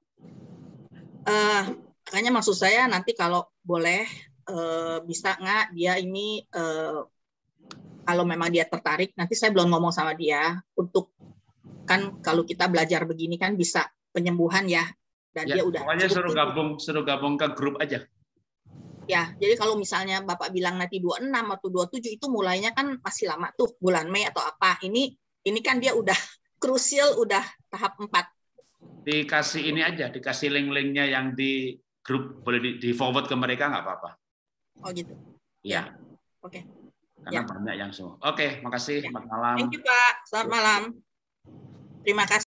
Uh, makanya maksud saya nanti kalau boleh uh, bisa nggak dia ini uh, kalau memang dia tertarik, nanti saya belum ngomong sama dia untuk kan kalau kita belajar begini kan bisa penyembuhan ya, dan ya, dia udah pokoknya suruh gabung suruh gabung ke grup aja. Ya, jadi kalau misalnya Bapak bilang nanti dua puluh enam atau dua puluh tujuh itu mulainya kan masih lama tuh, bulan Mei atau apa. Ini ini kan dia udah krusial, udah tahap empat. Dikasih ini aja, dikasih link-linknya yang di grup, boleh di, di forward ke mereka nggak apa-apa. Oh gitu. Iya. Oke. Okay. Karena ya. Banyak yang semua. Oke, makasih. Selamat malam. Thank you Pak. Selamat malam. Terima kasih.